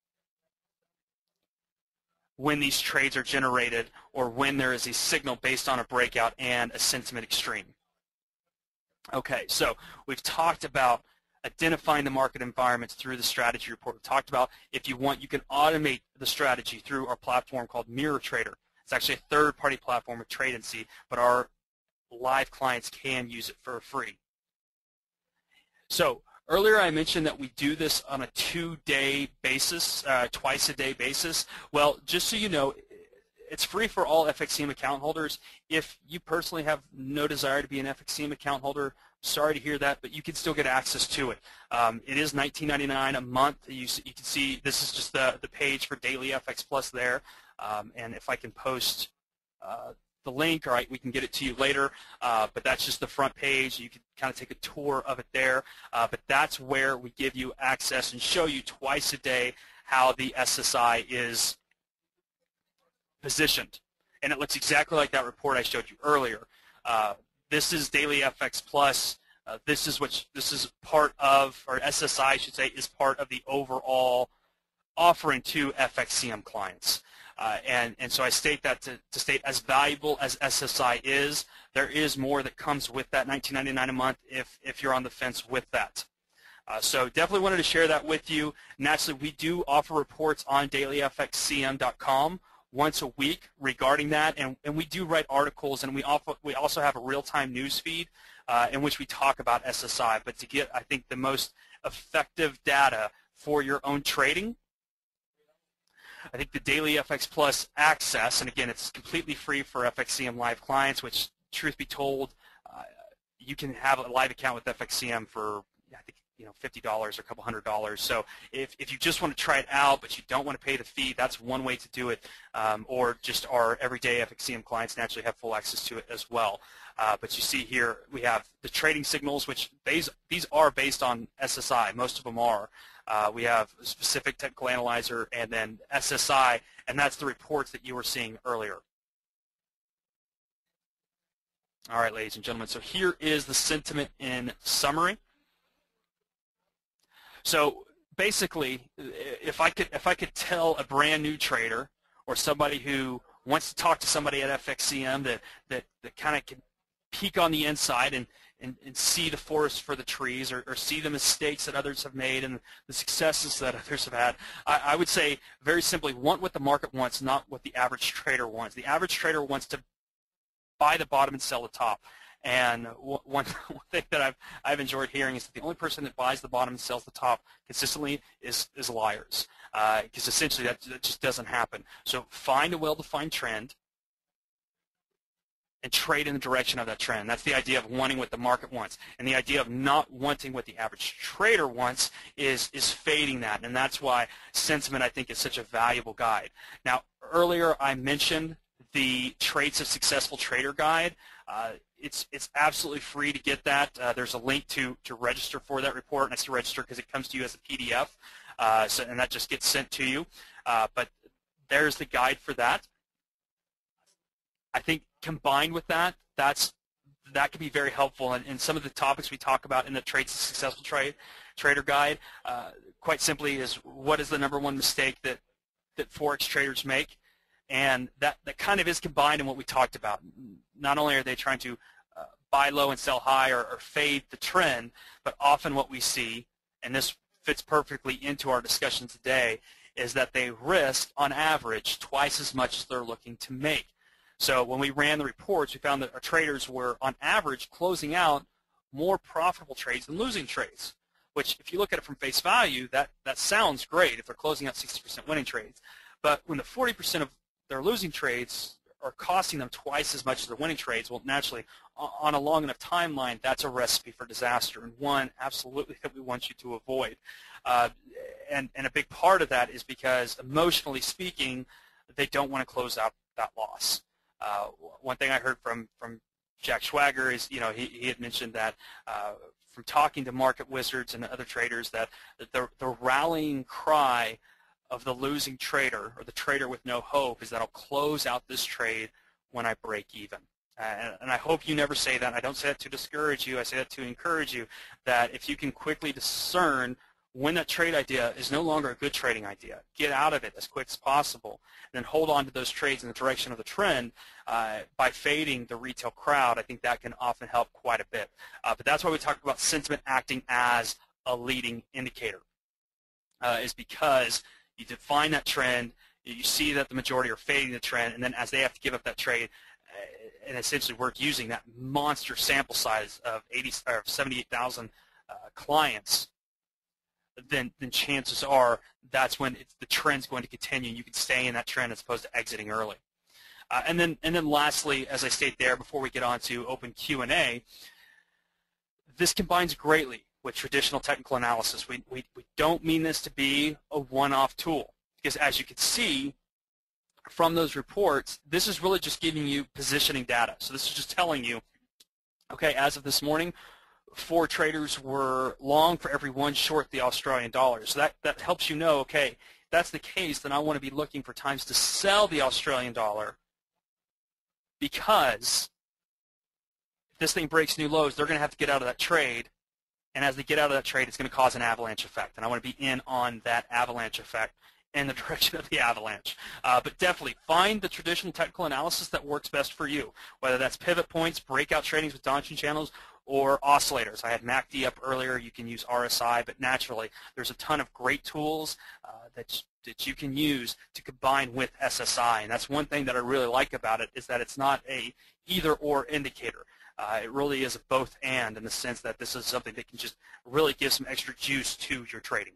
when these trades are generated or when there is a signal based on a breakout and a sentiment extreme. Okay, so we've talked about identifying the market environments through the strategy report. We talked about if you want, you can automate the strategy through our platform called MirrorTrader. It's actually a third-party platform with Tradency, but our live clients can use it for free. So earlier I mentioned that we do this on a two-day basis, twice-a-day basis. Well, just so you know, it's free for all FXCM account holders. If you personally have no desire to be an FXCM account holder, sorry to hear that, but you can still get access to it. It is $19.99 a month. You can see this is just the page for Daily FX Plus there. And if I can post the link, all right, we can get it to you later. But that's just the front page. You can kind of take a tour of it there. But that's where we give you access and show you twice a day how the SSI is positioned. And it looks exactly like that report I showed you earlier. This is Daily FX Plus. This is part of, or SSI I should say, is part of the overall offering to FXCM clients. And so I state that to state as valuable as SSI is, there is more that comes with that $19.99 a month if you're on the fence with that. So definitely wanted to share that with you. Naturally, we do offer reports on dailyfxcm.com once a week regarding that, and we do write articles, and we also have a real-time news feed in which we talk about SSI. But to get, I think, the most effective data for your own trading, I think the Daily FX Plus access, and again, it's completely free for FXCM Live clients, which, truth be told, you can have a live account with FXCM for, I think, $50 or a couple $100. So if you just want to try it out, but you don't want to pay the fee, that's one way to do it. Or just our everyday FXCM clients naturally have full access to it as well. But you see here we have the trading signals, which these are based on SSI. Most of them are. We have a specific technical analyzer and then SSI, and that's the reports that you were seeing earlier. All right, ladies and gentlemen, so here is the sentiment in summary. So basically, if I could tell a brand new trader or somebody who wants to talk to somebody at FXCM that kind of can peek on the inside and see the forest for the trees, or see the mistakes that others have made and the successes that others have had, I would say very simply, want what the market wants, not what the average trader wants. The average trader wants to buy the bottom and sell the top. And one thing that I've enjoyed hearing is that the only person that buys the bottom and sells the top consistently is liars, because essentially that just doesn't happen. So find a well-defined trend and trade in the direction of that trend. That's the idea of wanting what the market wants. And the idea of not wanting what the average trader wants is fading that. And that's why sentiment, I think, is such a valuable guide. Now, earlier I mentioned the Traits of Successful Trader guide. It's absolutely free to get that. There's a link to register for that report, and I say register because it comes to you as a PDF, and that just gets sent to you. But there's the guide for that. I think combined with that, that can be very helpful. And some of the topics we talk about in the Traits of Successful Trader guide, quite simply, is what is the #1 mistake that Forex traders make? And that kind of is combined in what we talked about. Not only are they trying to buy low and sell high or fade the trend, but often what we see, and this fits perfectly into our discussion today, is that they risk, on average, twice as much as they're looking to make. So when we ran the reports, we found that our traders were, on average, closing out more profitable trades than losing trades, which, if you look at it from face value, that sounds great if they're closing out 60% winning trades. But when the 40% of their losing trades are costing them twice as much as their winning trades, well, naturally, on a long enough timeline, that's a recipe for disaster, and one absolutely that we want you to avoid. And a big part of that is because, emotionally speaking, they don't want to close out that loss. One thing I heard from Jack Schwager is, he had mentioned that from talking to market wizards and other traders, that the rallying cry of the losing trader, or the trader with no hope, is that I'll close out this trade when I break even. And I hope you never say that. I don't say that to discourage you. I say that to encourage you, that if you can quickly discern when that trade idea is no longer a good trading idea, get out of it as quick as possible, and then hold on to those trades in the direction of the trend by fading the retail crowd. I think that can often help quite a bit. But that's why we talk about sentiment acting as a leading indicator, is because you define that trend, you see that the majority are fading the trend, and then as they have to give up that trade, and essentially we're using that monster sample size of 78,000 clients, then chances are that's when the trend's going to continue. You can stay in that trend as opposed to exiting early. And then lastly, as I state there, before we get on to open Q&A, this combines greatly with traditional technical analysis. We don't mean this to be a one-off tool, because as you can see from those reports, this is really just giving you positioning data. So this is just telling you, okay, as of this morning, 4 traders were long for every 1 short the Australian dollar. So that helps you know, okay, if that's the case, then I want to be looking for times to sell the Australian dollar, because if this thing breaks new lows, they're going to have to get out of that trade. And as they get out of that trade, it's going to cause an avalanche effect. And I want to be in on that avalanche effect in the direction of the avalanche. But definitely find the traditional technical analysis that works best for you, whether that's pivot points, breakout tradings with Donchian channels, or oscillators. I had MACD up earlier. You can use RSI, but naturally there's a ton of great tools that you can use to combine with SSI. And that's one thing that I really like about it, is that it's not a either-or indicator. It really is a both and, in the sense that this is something that can just really give some extra juice to your trading.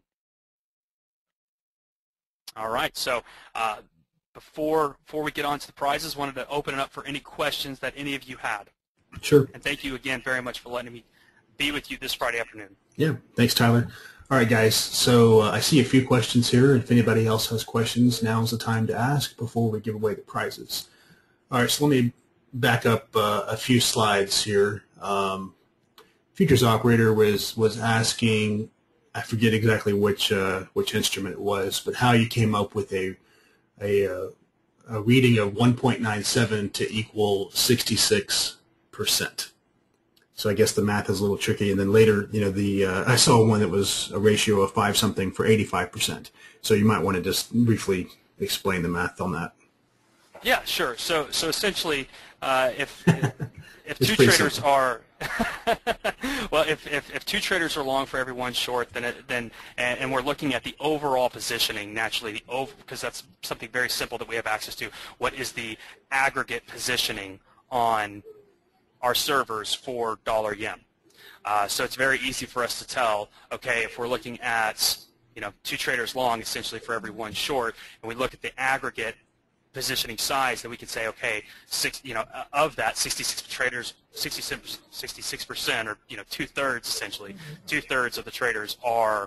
All right, so before we get on to the prizes, wanted to open it up for any questions that any of you had. Sure. And thank you again very much for letting me be with you this Friday afternoon. Yeah, thanks, Tyler. All right, guys, so I see a few questions here. If anybody else has questions, now's the time to ask before we give away the prizes. All right, so let me back up a few slides here. Futures operator was asking, I forget exactly which instrument it was, but how you came up with a reading of 1.97 to equal 66%. So I guess the math is a little tricky. And then later, I saw one that was a ratio of 5 something for 85%. So you might want to just briefly explain the math on that. Yeah, sure. So essentially, if two traders are well, if 2 traders are long for every 1 short, and we're looking at the overall positioning, naturally, because that's something very simple that we have access to. What is the aggregate positioning on our servers for dollar yen? So it's very easy for us to tell. Okay, if we're looking at 2 traders long, essentially for every 1 short, and we look at the aggregate positioning size that we could say, okay, of that 66 traders, 66%, or 2/3 essentially, 2/3 of the traders are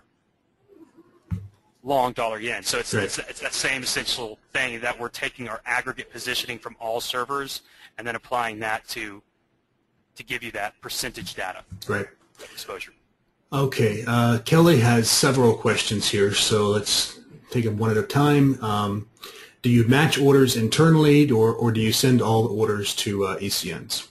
long dollar yen. So it's that same essential thing that we're taking our aggregate positioning from all servers and then applying that to give you that percentage data. Right. Exposure. Okay. Kelly has several questions here, so let's take them one at a time. Do you match orders internally, or do you send all the orders to ECNs?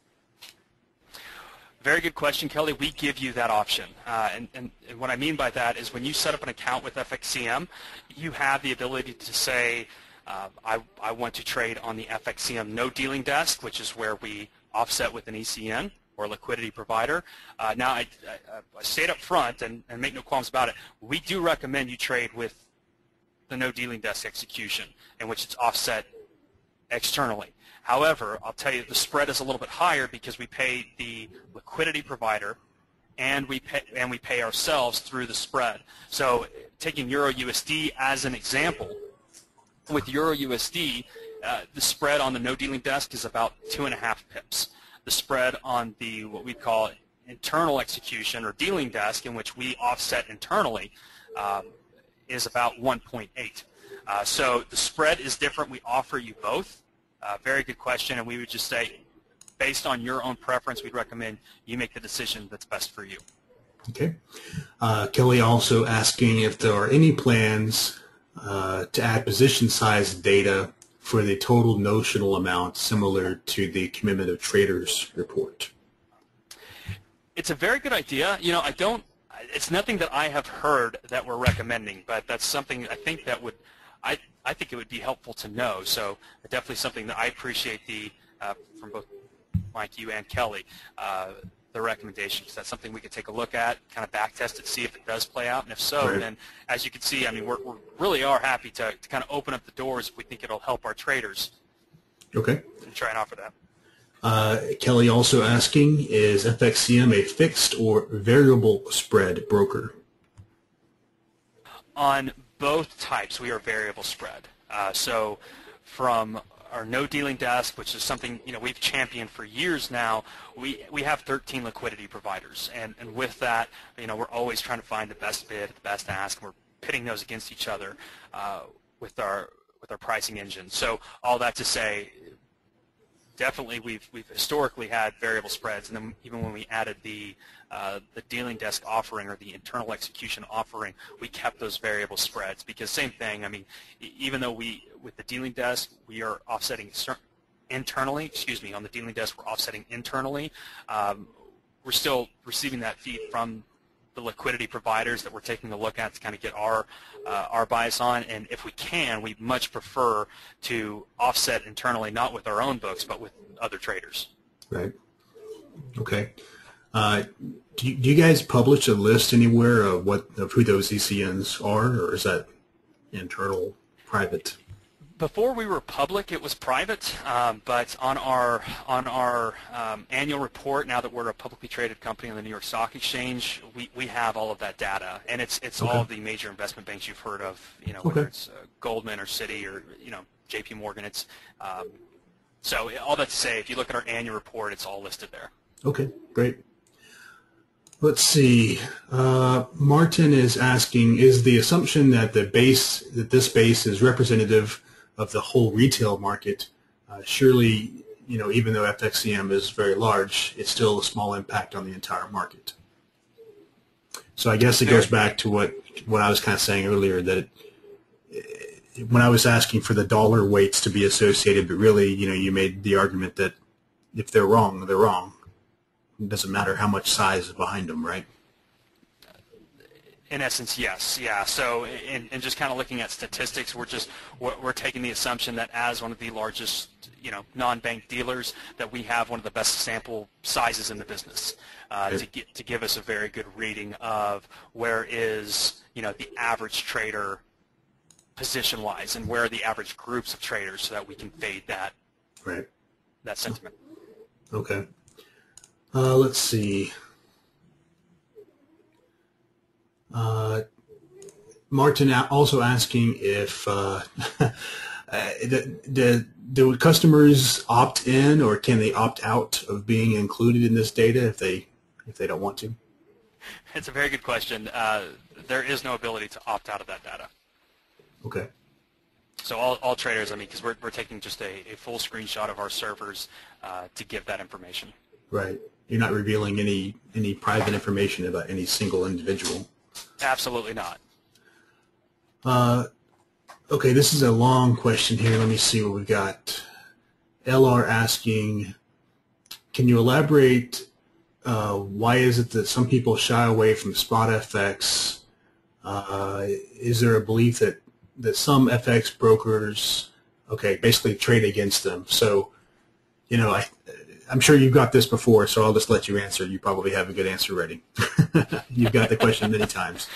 Very good question, Kelly. We give you that option. And what I mean by that is when you set up an account with FXCM, you have the ability to say, I want to trade on the FXCM no dealing desk, which is where we offset with an ECN or liquidity provider. Now, I state up front and make no qualms about it, we do recommend you trade with the no dealing desk execution, in which it's offset externally. However, I'll tell you the spread is a little bit higher because we pay the liquidity provider and we pay ourselves through the spread. So taking Euro USD as an example, with Euro USD, the spread on the no dealing desk is about 2.5 pips. The spread on the what we call internal execution or dealing desk, in which we offset internally, is about 1.8. So the spread is different. We offer you both. Very good question, and we would just say, based on your own preference, we'd recommend you make the decision that's best for you. Okay. Kelly also asking if there are any plans to add position size data for the total notional amount similar to the commitment of traders report. It's a very good idea. It's nothing that I have heard that we're recommending, but that's something I think that would, I think it would be helpful to know. So definitely something that I appreciate from both Mike, you, and Kelly, the recommendations. That's something we could take a look at, kind of back test it, see if it does play out, and if so, then as you can see, I mean, we really are happy to kind of open up the doors if we think it'll help our traders. Okay. And try and offer that. Kelly also asking, is FXCM a fixed or variable spread broker? On both types, we are variable spread. So from our no dealing desk, which is something we've championed for years now, we have 13 liquidity providers, and with that, we're always trying to find the best bid, the best ask, and we're pitting those against each other with our pricing engine. So all that to say, definitely we've historically had variable spreads, and then even when we added the dealing desk offering or the internal execution offering, we kept those variable spreads because same thing. I mean, even though with the dealing desk we are offsetting internally, on the dealing desk we're offsetting internally, we're still receiving that feed from the liquidity providers that we're taking a look at to kind of get our bias on, and if we can, we much prefer to offset internally, not with our own books, but with other traders. Right. Okay. Do you guys publish a list anywhere of who those ECNs are, or is that internal, private? Before we were public, it was private, but on our annual report, now that we're a publicly traded company on the New York Stock Exchange, we have all of that data, and it's okay. All of the major investment banks you've heard of, whether it's Goldman or Citi or JP Morgan. It's so all that to say, if you look at our annual report, it's all listed there. Okay, great. Let's see. Martin is asking: is the assumption that this base is representative of the whole retail market? Surely, even though FXCM is very large, it's still a small impact on the entire market. So I guess it goes back to what I was kind of saying earlier, that when I was asking for the dollar weights to be associated, but really, you made the argument that if they're wrong, they're wrong. It doesn't matter how much size is behind them, right? In essence, yes, yeah. So, in just kind of looking at statistics, we're taking the assumption that as one of the largest, non-bank dealers, that we have one of the best sample sizes in the business to give us a very good reading of where is, the average trader position-wise, and where are the average groups of traders, so that we can fade that sentiment. Okay. Let's see. Martin also asking if Do customers opt in, or can they opt out of being included in this data if they don't want to? It's a very good question. There is no ability to opt out of that data. Okay. So all traders, I mean, because we're taking just a full screenshot of our servers to give that information. Right. You're not revealing any private information about any single individual. Absolutely not. Okay, this is a long question here. Let me see what we've got. LR asking, can you elaborate why is it that some people shy away from spot FX? Is there a belief that some FX brokers, okay, basically trade against them? So, you know, I'm sure you've got this before, so I'll just let you answer. You probably have a good answer ready. You've got the question many times.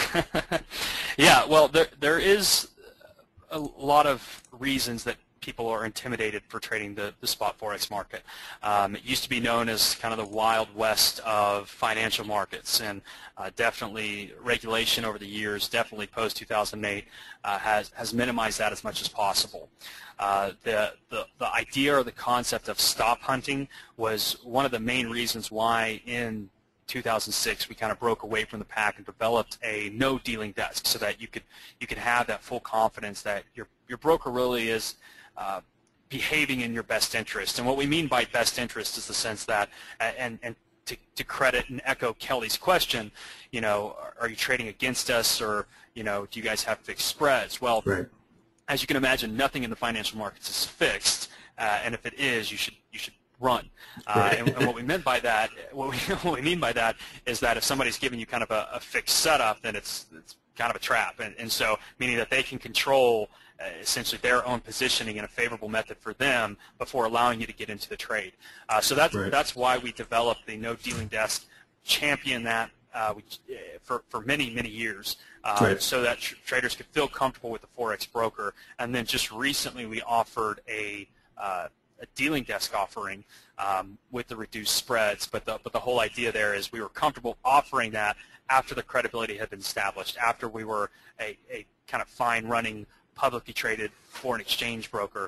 Yeah, well, there is a lot of reasons that people are intimidated for trading the spot forex market. It used to be known as kind of the wild west of financial markets, and definitely regulation over the years, definitely post 2008, has minimized that as much as possible. The idea or the concept of stop hunting was one of the main reasons why in 2006 we kind of broke away from the pack and developed a no dealing desk, so that you could have that full confidence that your broker really is behaving in your best interest. And what we mean by best interest is the sense that, and to credit and echo Kelly's question, you know, are you trading against us, or, you know, do you guys have fixed spreads? Well, right. As you can imagine, nothing in the financial markets is fixed, and if it is, you should run. And what we meant by that, what we mean by that is that if somebody's giving you kind of a fixed setup, then it's kind of a trap, and so meaning that they can control essentially their own positioning in a favorable method for them before allowing you to get into the trade. So that's why we developed the no dealing desk, champion that for many years, so that traders could feel comfortable with the forex broker. And then just recently we offered a dealing desk offering with the reduced spreads, but the whole idea there is we were comfortable offering that after the credibility had been established, after we were a kind of fine running publicly traded foreign exchange broker.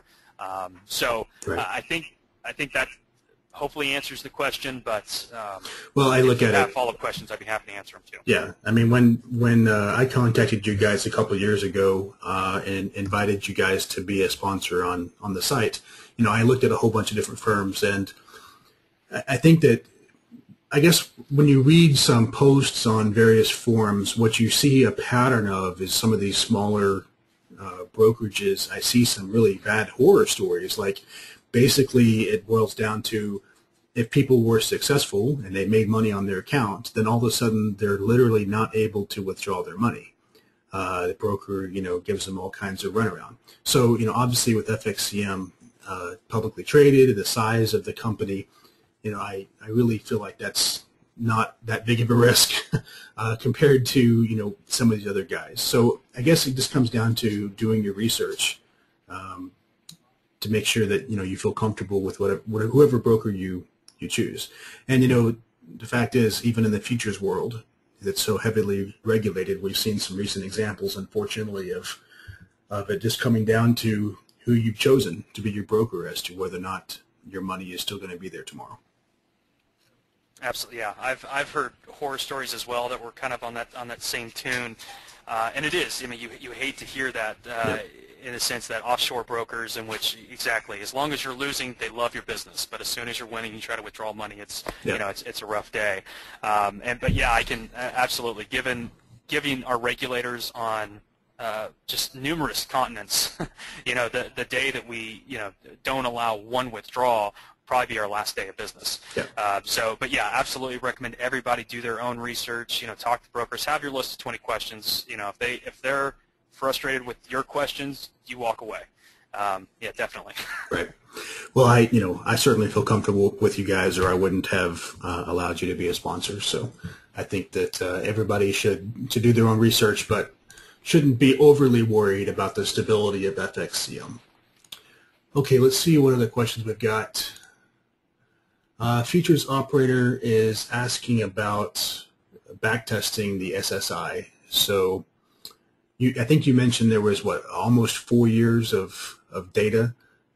I think that hopefully answers the question, but well, I look if you at have it. Follow-up questions, I'd be happy to answer them too. Yeah, I mean, when I contacted you guys a couple of years ago and invited you guys to be a sponsor on the site, you know, I looked at a whole bunch of different firms, and I think that, I guess when you read some posts on various forums, what you see a pattern of is some of these smaller brokerages. I see some really bad horror stories. Like, basically it boils down to, if people were successful and they made money on their account, then all of a sudden they're literally not able to withdraw their money. The broker, you know, gives them all kinds of runaround. So, you know, obviously with FXCM publicly traded, the size of the company, you know, I really feel like that's not that big of a risk compared to, you know, some of these other guys. So I guess it just comes down to doing your research to make sure that, you know, you feel comfortable with whoever broker you choose. And, you know, the fact is, even in the futures world that's so heavily regulated, we've seen some recent examples, unfortunately, of it just coming down to who you've chosen to be your broker as to whether or not your money is still going to be there tomorrow. Absolutely, yeah. I've heard horror stories as well that were kind of on that same tune, and it is. I mean, you hate to hear that in the sense that offshore brokers, in which exactly, as long as you're losing, they love your business, but as soon as you're winning, you try to withdraw money. It's you know, it's a rough day. But yeah, I can absolutely, giving our regulators on just numerous continents, you know, the day that we, you know, don't allow one withdrawal, probably be our last day of business. But yeah, absolutely recommend everybody do their own research. You know, talk to brokers, have your list of 20 questions. You know, if they're frustrated with your questions, you walk away. Yeah, definitely. Right. Well, I certainly feel comfortable with you guys, or I wouldn't have allowed you to be a sponsor. So I think that everybody should do their own research, but shouldn't be overly worried about the stability of FXCM. Okay, let's see what other questions we've got. Futures operator is asking about backtesting the SSI. So I think you mentioned there was, what, almost 4 years of of data.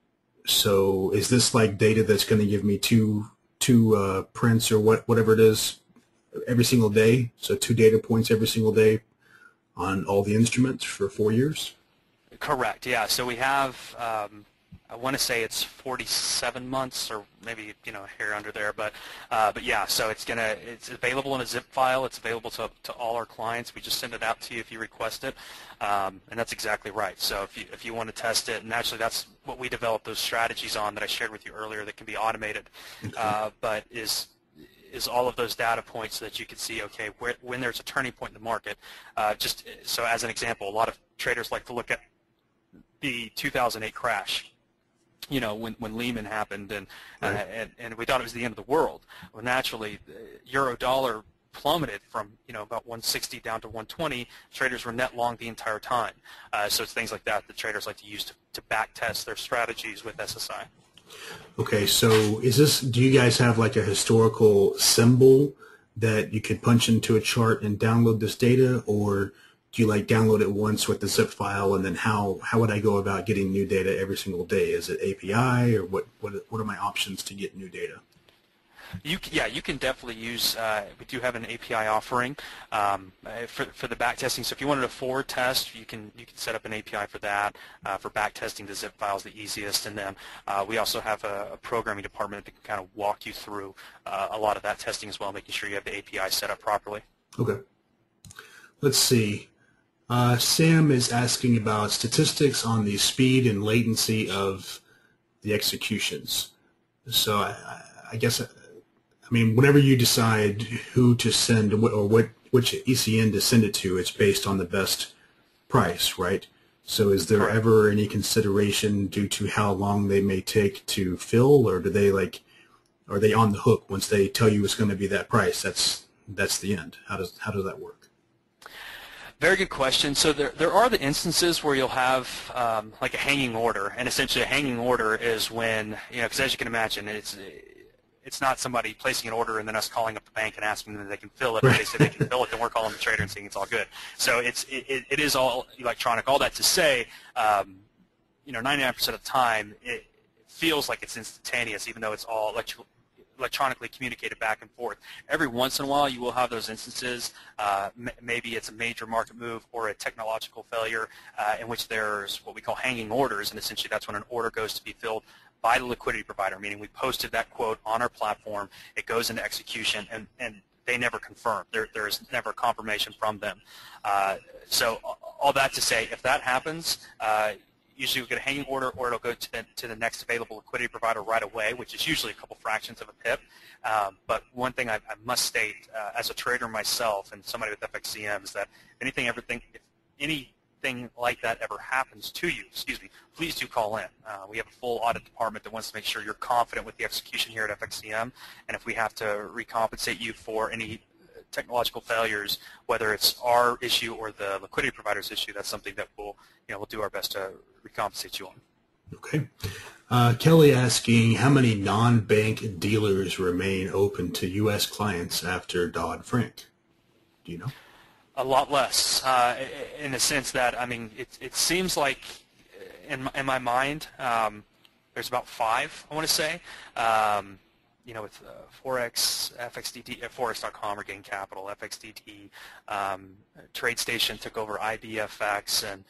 So is this like data that's going to give me two prints or whatever it is every single day? So 2 data points every single day on all the instruments for 4 years? Correct. Yeah. So we have, I want to say it's 47 months, or maybe a hair under there, but yeah. So it's available in a zip file. It's available to all our clients. We just send it out to you if you request it, and that's exactly right. So if you want to test it, and actually that's what we developed those strategies on that I shared with you earlier that can be automated, but is all of those data points so that you can see, okay, when there's a turning point in the market. Just so as an example, a lot of traders like to look at the 2008 crash, when Lehman happened, and we thought it was the end of the world. Well, naturally, euro dollar plummeted from about 160 down to 120. Traders were net long the entire time. So it's things like that that traders like to use to back test their strategies with SSI. Okay, so do you guys have like a historical symbol that you can punch into a chart and download this data, or do you like download it once with the zip file, and then how would I go about getting new data every single day? Is it API, or what are my options to get new data? You can definitely use. We do have an API offering for the back testing. So if you wanted a forward test, you can set up an API for that. For back testing, the zip file is the easiest, and then we also have a programming department that can kind of walk you through a lot of that testing as well, making sure you have the API set up properly. Okay. Let's see. Sam is asking about statistics on the speed and latency of the executions. So I guess, whenever you decide who to send or which ECN to send it to, it's based on the best price, right? So is there ever any consideration due to how long they may take to fill, or are they on the hook once they tell you it's going to be that price? That's the end. How does that work? Very good question. So there are the instances where you'll have like a hanging order, and essentially a hanging order is when, because as you can imagine, it's not somebody placing an order and then us calling up the bank and asking them if they can fill it. If they say they can fill it, then we're calling the trader and saying it's all good. So it is all electronic. All that to say, 99% of the time it feels like it's instantaneous, even though it's all electronically communicated back and forth. Every once in a while you will have those instances, maybe it's a major market move or a technological failure in which there's what we call hanging orders, and essentially that's when an order goes to be filled by the liquidity provider, meaning we posted that quote on our platform, it goes into execution, and they never confirm. There is never confirmation from them. So all that to say, if that happens, usually we'll get a hanging order, or it'll go to the next available liquidity provider right away, which is usually a couple fractions of a pip. But one thing I must state, as a trader myself and somebody with FXCM, is that if anything like that ever happens to you, please do call in. We have a full audit department that wants to make sure you're confident with the execution here at FXCM, and if we have to recompensate you for any technological failures, whether it's our issue or the liquidity provider's issue, that's something that we'll do our best to recompensate you on. Okay. Kelly asking, how many non-bank dealers remain open to U.S. clients after Dodd-Frank? Do you know? A lot less, in the sense that, it seems like, in my mind, there's about 5, I want to say. With Forex, FXDT, Forex.com or Gain Capital, FXDT, TradeStation took over IBFX, and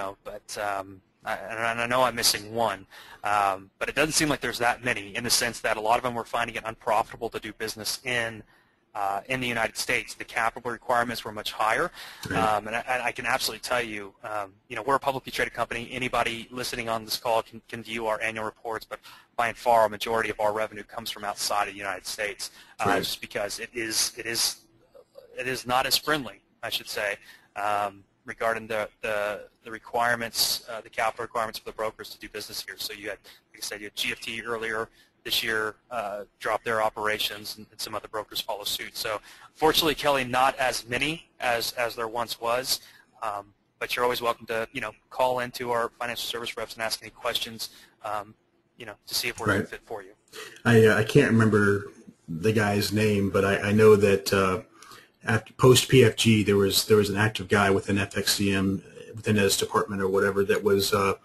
I know I'm missing one, but it doesn't seem like there's that many, in the sense that a lot of them were finding it unprofitable to do business in the United States. The capital requirements were much higher, and I can absolutely tell you, we're a publicly traded company. Anybody listening on this call can view our annual reports, but by and far a majority of our revenue comes from outside of the United States, just because it is not as friendly, I should say, regarding the requirements, the capital requirements for the brokers to do business here. So you had, like I said, you had GFT earlier this year drop their operations, and some other brokers follow suit. So fortunately, Kelly, not as many as there once was, but you're always welcome to call into our financial service reps and ask any questions, to see if we're a good fit for you. I can't remember the guy's name, but I know that after post PFG there was an active guy within FXCM, within his department or whatever, that was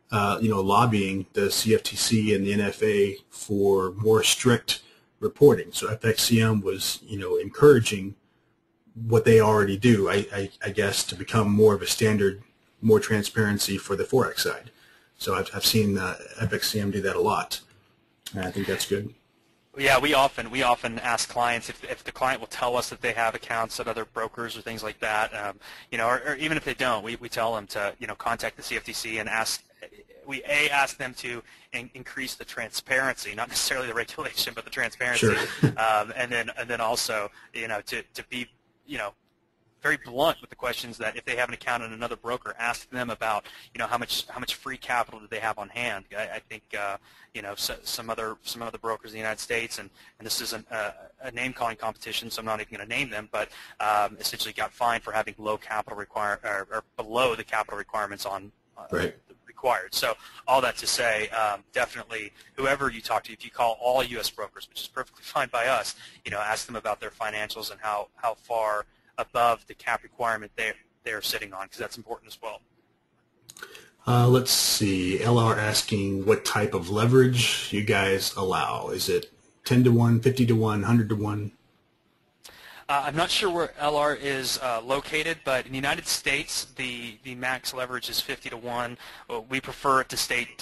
lobbying the CFTC and the NFA for more strict reporting. So FXCM was, encouraging what they already do, I guess, to become more of a standard, more transparency for the Forex side. So I've seen FXCM do that a lot, and I think that's good. Yeah, we often ask clients if the client will tell us that they have accounts at other brokers or things like that, or even if they don't, we tell them to contact the CFTC and ask. We ask them to increase the transparency, not necessarily the regulation, but the transparency, Sure. and then also to be very blunt with the questions that if they have an account in another broker, ask them about how much free capital do they have on hand. I think some other brokers in the United States, and this isn't a name calling competition, so I'm not even going to name them, but essentially got fined for having low capital or below the capital requirements on Right. required. So all that to say, definitely whoever you talk to, if you call all U.S. brokers, which is perfectly fine by us, ask them about their financials and how far above the cap requirement they're sitting on, because that's important as well. Let's see. LR asking what type of leverage you guys allow. Is it 10 to 1, 50 to 1, 100 to 1? I'm not sure where LR is located, but in the United States, the max leverage is 50 to 1. We prefer to state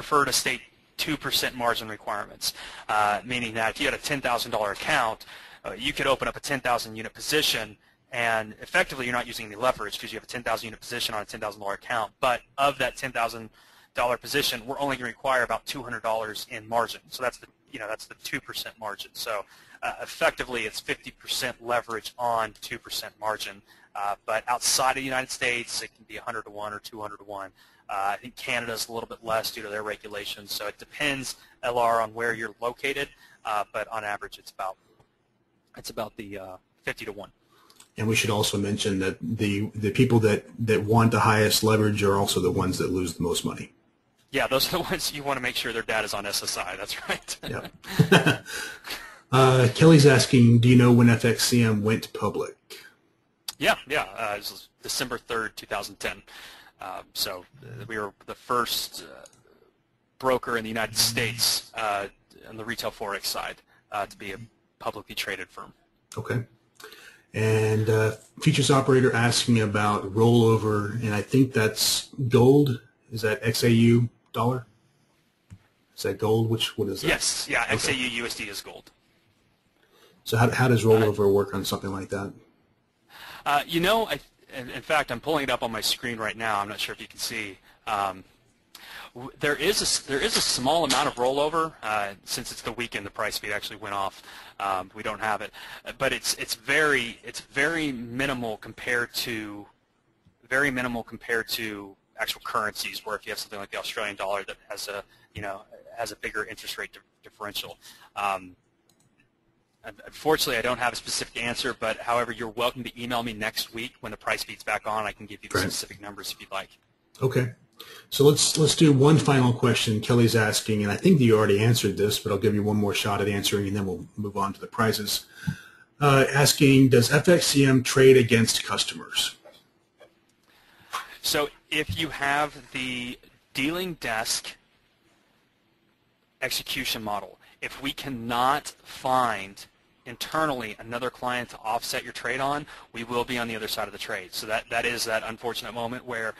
2% margin requirements, meaning that if you had a $10,000 account, you could open up a 10,000 unit position, and effectively you're not using any leverage because you have a 10,000 unit position on a $10,000 account. But of that $10,000 position, we're only going to require about $200 in margin. So that's the 2% margin. So effectively, it's 50% leverage on 2% margin. But outside of the United States, it can be 100 to 1 or 200 to 1. I think Canada's a little bit less due to their regulations. So it depends, LR, on where you're located. But on average, it's about the 50 to 1. And we should also mention that the people that want the highest leverage are also the ones that lose the most money. Yeah, those are the ones you want to make sure their data's on SSI. That's right. Yep. Kelly's asking, do you know when FXCM went public? Yeah. It was December 3rd, 2010. So we were the first broker in the United States on the retail Forex side to be a publicly traded firm. Okay. And futures operator asking about rollover, and I think that's gold. Is that XAU dollar? Is that gold? What is that? Yes, yeah, okay. XAU USD is gold. So how does rollover work on something like that? In fact, I'm pulling it up on my screen right now. I'm not sure if you can see. There is a small amount of rollover. Since it's the weekend, the price feed actually went off. We don't have it, but it's very minimal compared to actual currencies. Where if you have something like the Australian dollar that has a bigger interest rate differential. Unfortunately, I don't have a specific answer, but however, you're welcome to email me next week when the price feed's back on. I can give you the specific numbers if you'd like. Okay. So let's do one final question. Kelly's asking, and I think you already answered this, but I'll give you one more shot at answering, and then we'll move on to the prizes. Asking, does FXCM trade against customers? So if you have the dealing desk execution model, if we cannot find internally another client to offset your trade on, we will be on the other side of the trade. So that is that unfortunate moment where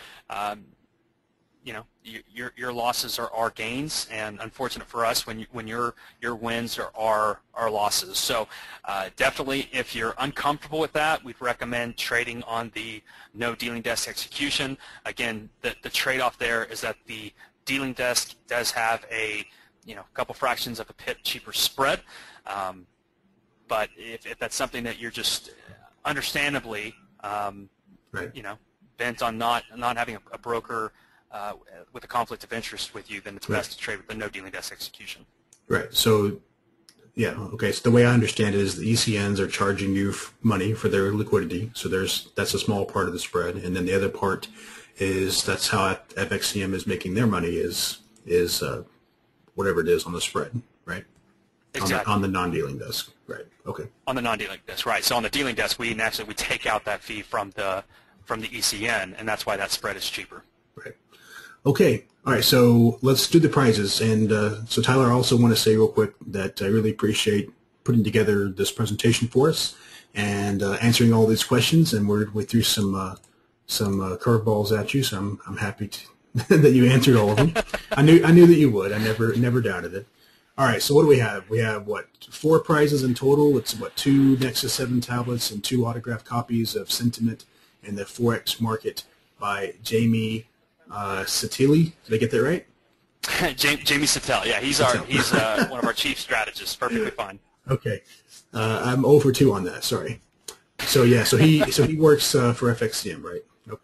your losses are our gains, and unfortunate for us when your wins are our losses. So definitely, if you're uncomfortable with that, we'd recommend trading on the no dealing desk execution. Again, the trade-off there is that the dealing desk does have a couple fractions of a pip cheaper spread. But if that's something that you're just understandably bent on not having a broker with a conflict of interest with you, then it's best to trade with the no dealing desk execution. Right. So, yeah. Okay. So the way I understand it is the ECNs are charging you money for their liquidity. So that's a small part of the spread, and then the other part is that's how FXCM is making their money is whatever it is on the spread, right? Exactly. On the non-dealing desk, right? Okay. On the non-dealing desk, right? So on the dealing desk, we take out that fee from the ECN, and that's why that spread is cheaper. Right. Okay. All right, so let's do the prizes. And so Tyler, I also want to say real quick that I really appreciate putting together this presentation for us and answering all these questions. And we threw some curveballs at you, so I'm happy that you answered all of them. I knew that you would. I never doubted it. All right, so what do we have? We have, what, 4 prizes in total. It's, what, 2 Nexus 7 tablets and 2 autographed copies of Sentiment in the Forex Market by Jamie Saettele. Did I get that right? Jamie Saettele, yeah, he's one of our chief strategists. Perfectly fine. Okay, I'm 0 for 2 on that. Sorry. So yeah, so he works for FXCM, right? Okay.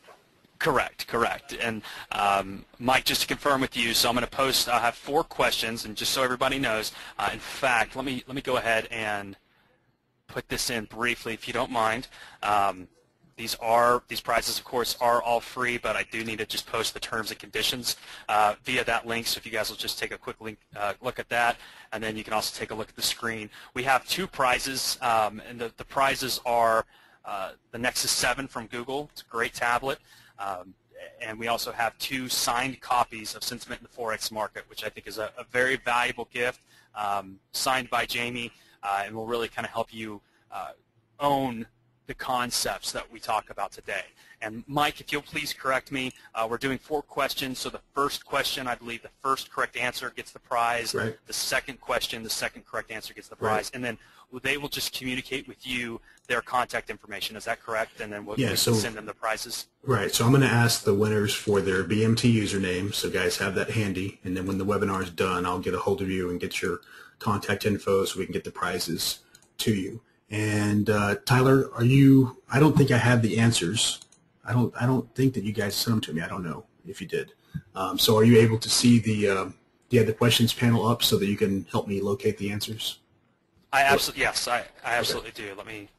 Correct. And Mike, just to confirm with you, so I'm going to post. I have 4 questions, and just so everybody knows, in fact, let me go ahead and put this in briefly, if you don't mind. These prizes, of course, are all free, but I do need to just post the terms and conditions via that link. So if you guys will just take a quick look at that, and then you can also take a look at the screen. We have 2 prizes, and the prizes are the Nexus 7 from Google. It's a great tablet. And we also have 2 signed copies of Sentiment in the Forex Market, which I think is a very valuable gift, signed by Jamie, and will really kind of help you own the concepts that we talk about today. And Mike, if you'll please correct me, we're doing 4 questions. So the first question, I believe the first correct answer gets the prize. Right. The second question, the second correct answer gets the prize. Right. And then they will just communicate with you their contact information. Is that correct? And then we can send them the prizes. Right. So I'm going to ask the winners for their BMT username. So guys, have that handy. And then when the webinar is done, I'll get a hold of you and get your contact info so we can get the prizes to you. And Tyler, I don't think I have the answers. I don't think that you guys sent them to me. I don't know if you did. So are you able to see do you have the questions panel up so that you can help me locate the answers? Yes, I absolutely do. Let me.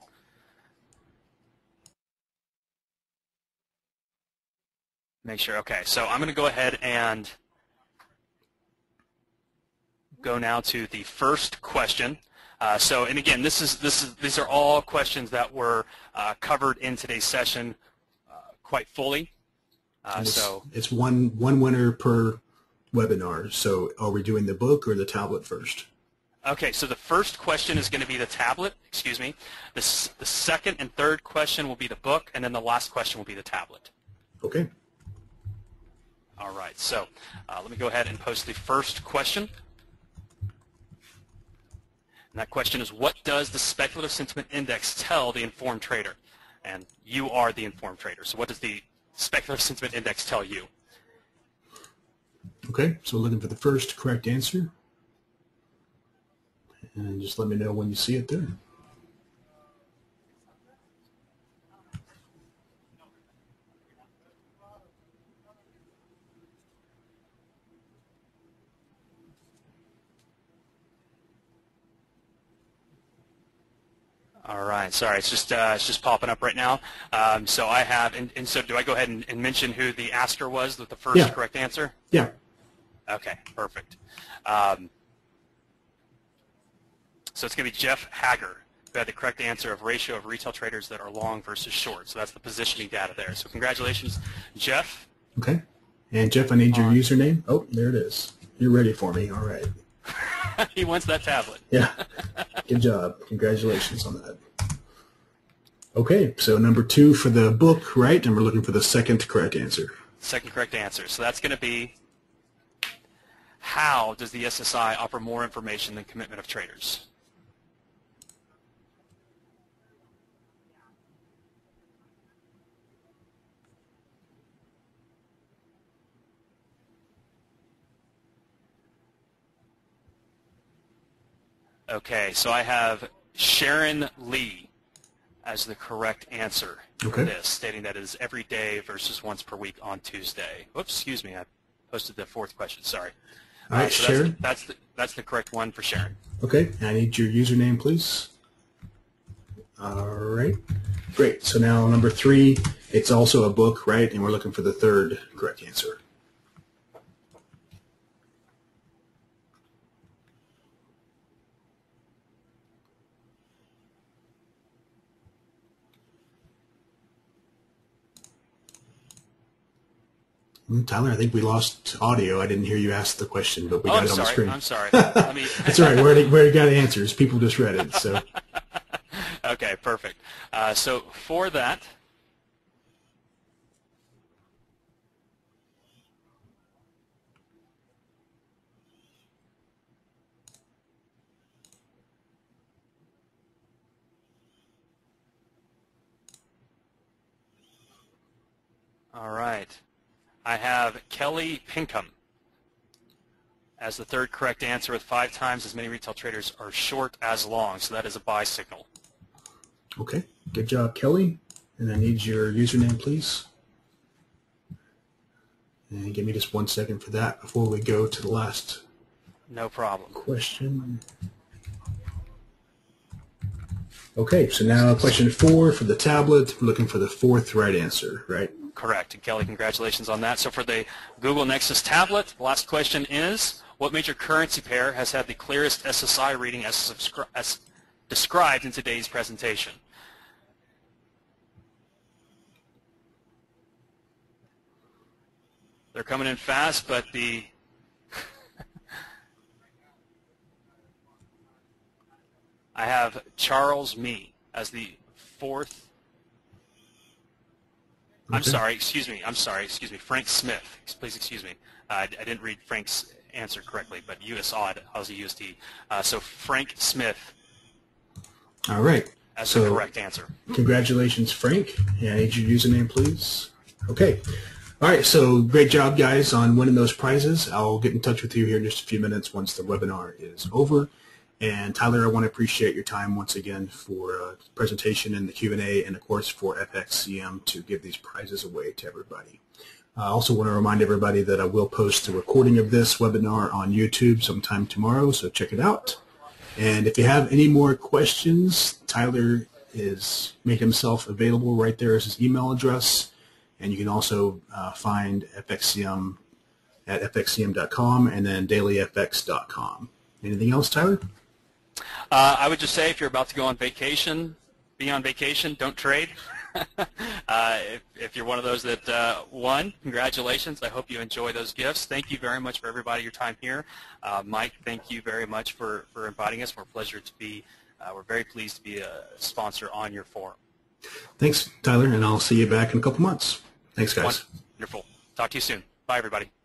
Make sure. Okay, so I'm going to go ahead and go now to the first question. And again, these are all questions that were covered in today's session quite fully. It's one winner per webinar. So are we doing the book or the tablet first? Okay, so the first question is going to be the tablet. Excuse me. The second and third question will be the book, and then the last question will be the tablet. Okay. All right. So let me go ahead and post the first question. And that question is, what does the Speculative Sentiment Index tell the informed trader? And you are the informed trader. So what does the Speculative Sentiment Index tell you? Okay, so we're looking for the first correct answer. And just let me know when you see it there. All right. Sorry, it's just popping up right now. So I have, and so do I go ahead and mention who the asker was with the first correct answer? Yeah. Okay, perfect. So it's going to be Jeff Hager, who had the correct answer of ratio of retail traders that are long versus short. So that's the positioning data there. So congratulations, Jeff. Okay. And Jeff, I need your username. Oh, there it is. You're ready for me. All right. He wants that tablet. Yeah. Good job. Congratulations on that. Okay, so number 2 for the book, right? And we're looking for the second correct answer. Second correct answer. So that's going to be, how does the SSI offer more information than commitment of traders? Okay, so I have Sharon Lee as the correct answer for this, stating that it is every day versus once per week on Tuesday. Oops, excuse me, I posted the fourth question, sorry. All right, so Sharon? that's the correct one for Sharon. Okay, I need your username, please. All right, great. So now number 3, it's also a book, right? And we're looking for the third correct answer. Tyler, I think we lost audio. I didn't hear you ask the question, but we Oh, got I'm it on the sorry. screen. I'm sorry. Let me. That's all right. We already got answers. People just read it. So. Okay, perfect. So for that, all right, I have Kelly Pinkham as the third correct answer with 5 times as many retail traders are short as long. So that is a buy signal. Okay. Good job, Kelly. And I need your username, please. And give me just 1 second for that before we go to the last No problem. question. Okay, so now question 4 for the tablet. We're looking for the 4th right answer, right? Correct. And Kelly, congratulations on that. So for the Google Nexus tablet, the last question is, what major currency pair has had the clearest SSI reading as described in today's presentation? They're coming in fast, but the I have Charles Mee as the 4th. I'm sorry, excuse me. Frank Smith. Please excuse me. I didn't read Frank's answer correctly, but US odd, Aussie USD. So Frank Smith. All right. As the correct answer. Congratulations, Frank. Yeah, I need your username, please. Okay. All right, so great job, guys, on winning those prizes. I'll get in touch with you here in just a few minutes once the webinar is over. And Tyler, I want to appreciate your time once again for the presentation and the Q&A, and of course for FXCM to give these prizes away to everybody. I also want to remind everybody that I will post a recording of this webinar on YouTube sometime tomorrow, so check it out. And if you have any more questions, Tyler is made himself available right there as his email address. And you can also find FXCM at fxcm.com and then dailyfx.com. Anything else, Tyler? I would just say if you're about to go on vacation, be on vacation, don't trade. If you're one of those that won, congratulations. I hope you enjoy those gifts. Thank you very much for everybody your time here. Mike, thank you very much for inviting us. We're very pleased to be a sponsor on your forum. Thanks, Tyler, and I'll see you back in a couple months. Thanks, guys. Wonderful. Talk to you soon. Bye, everybody.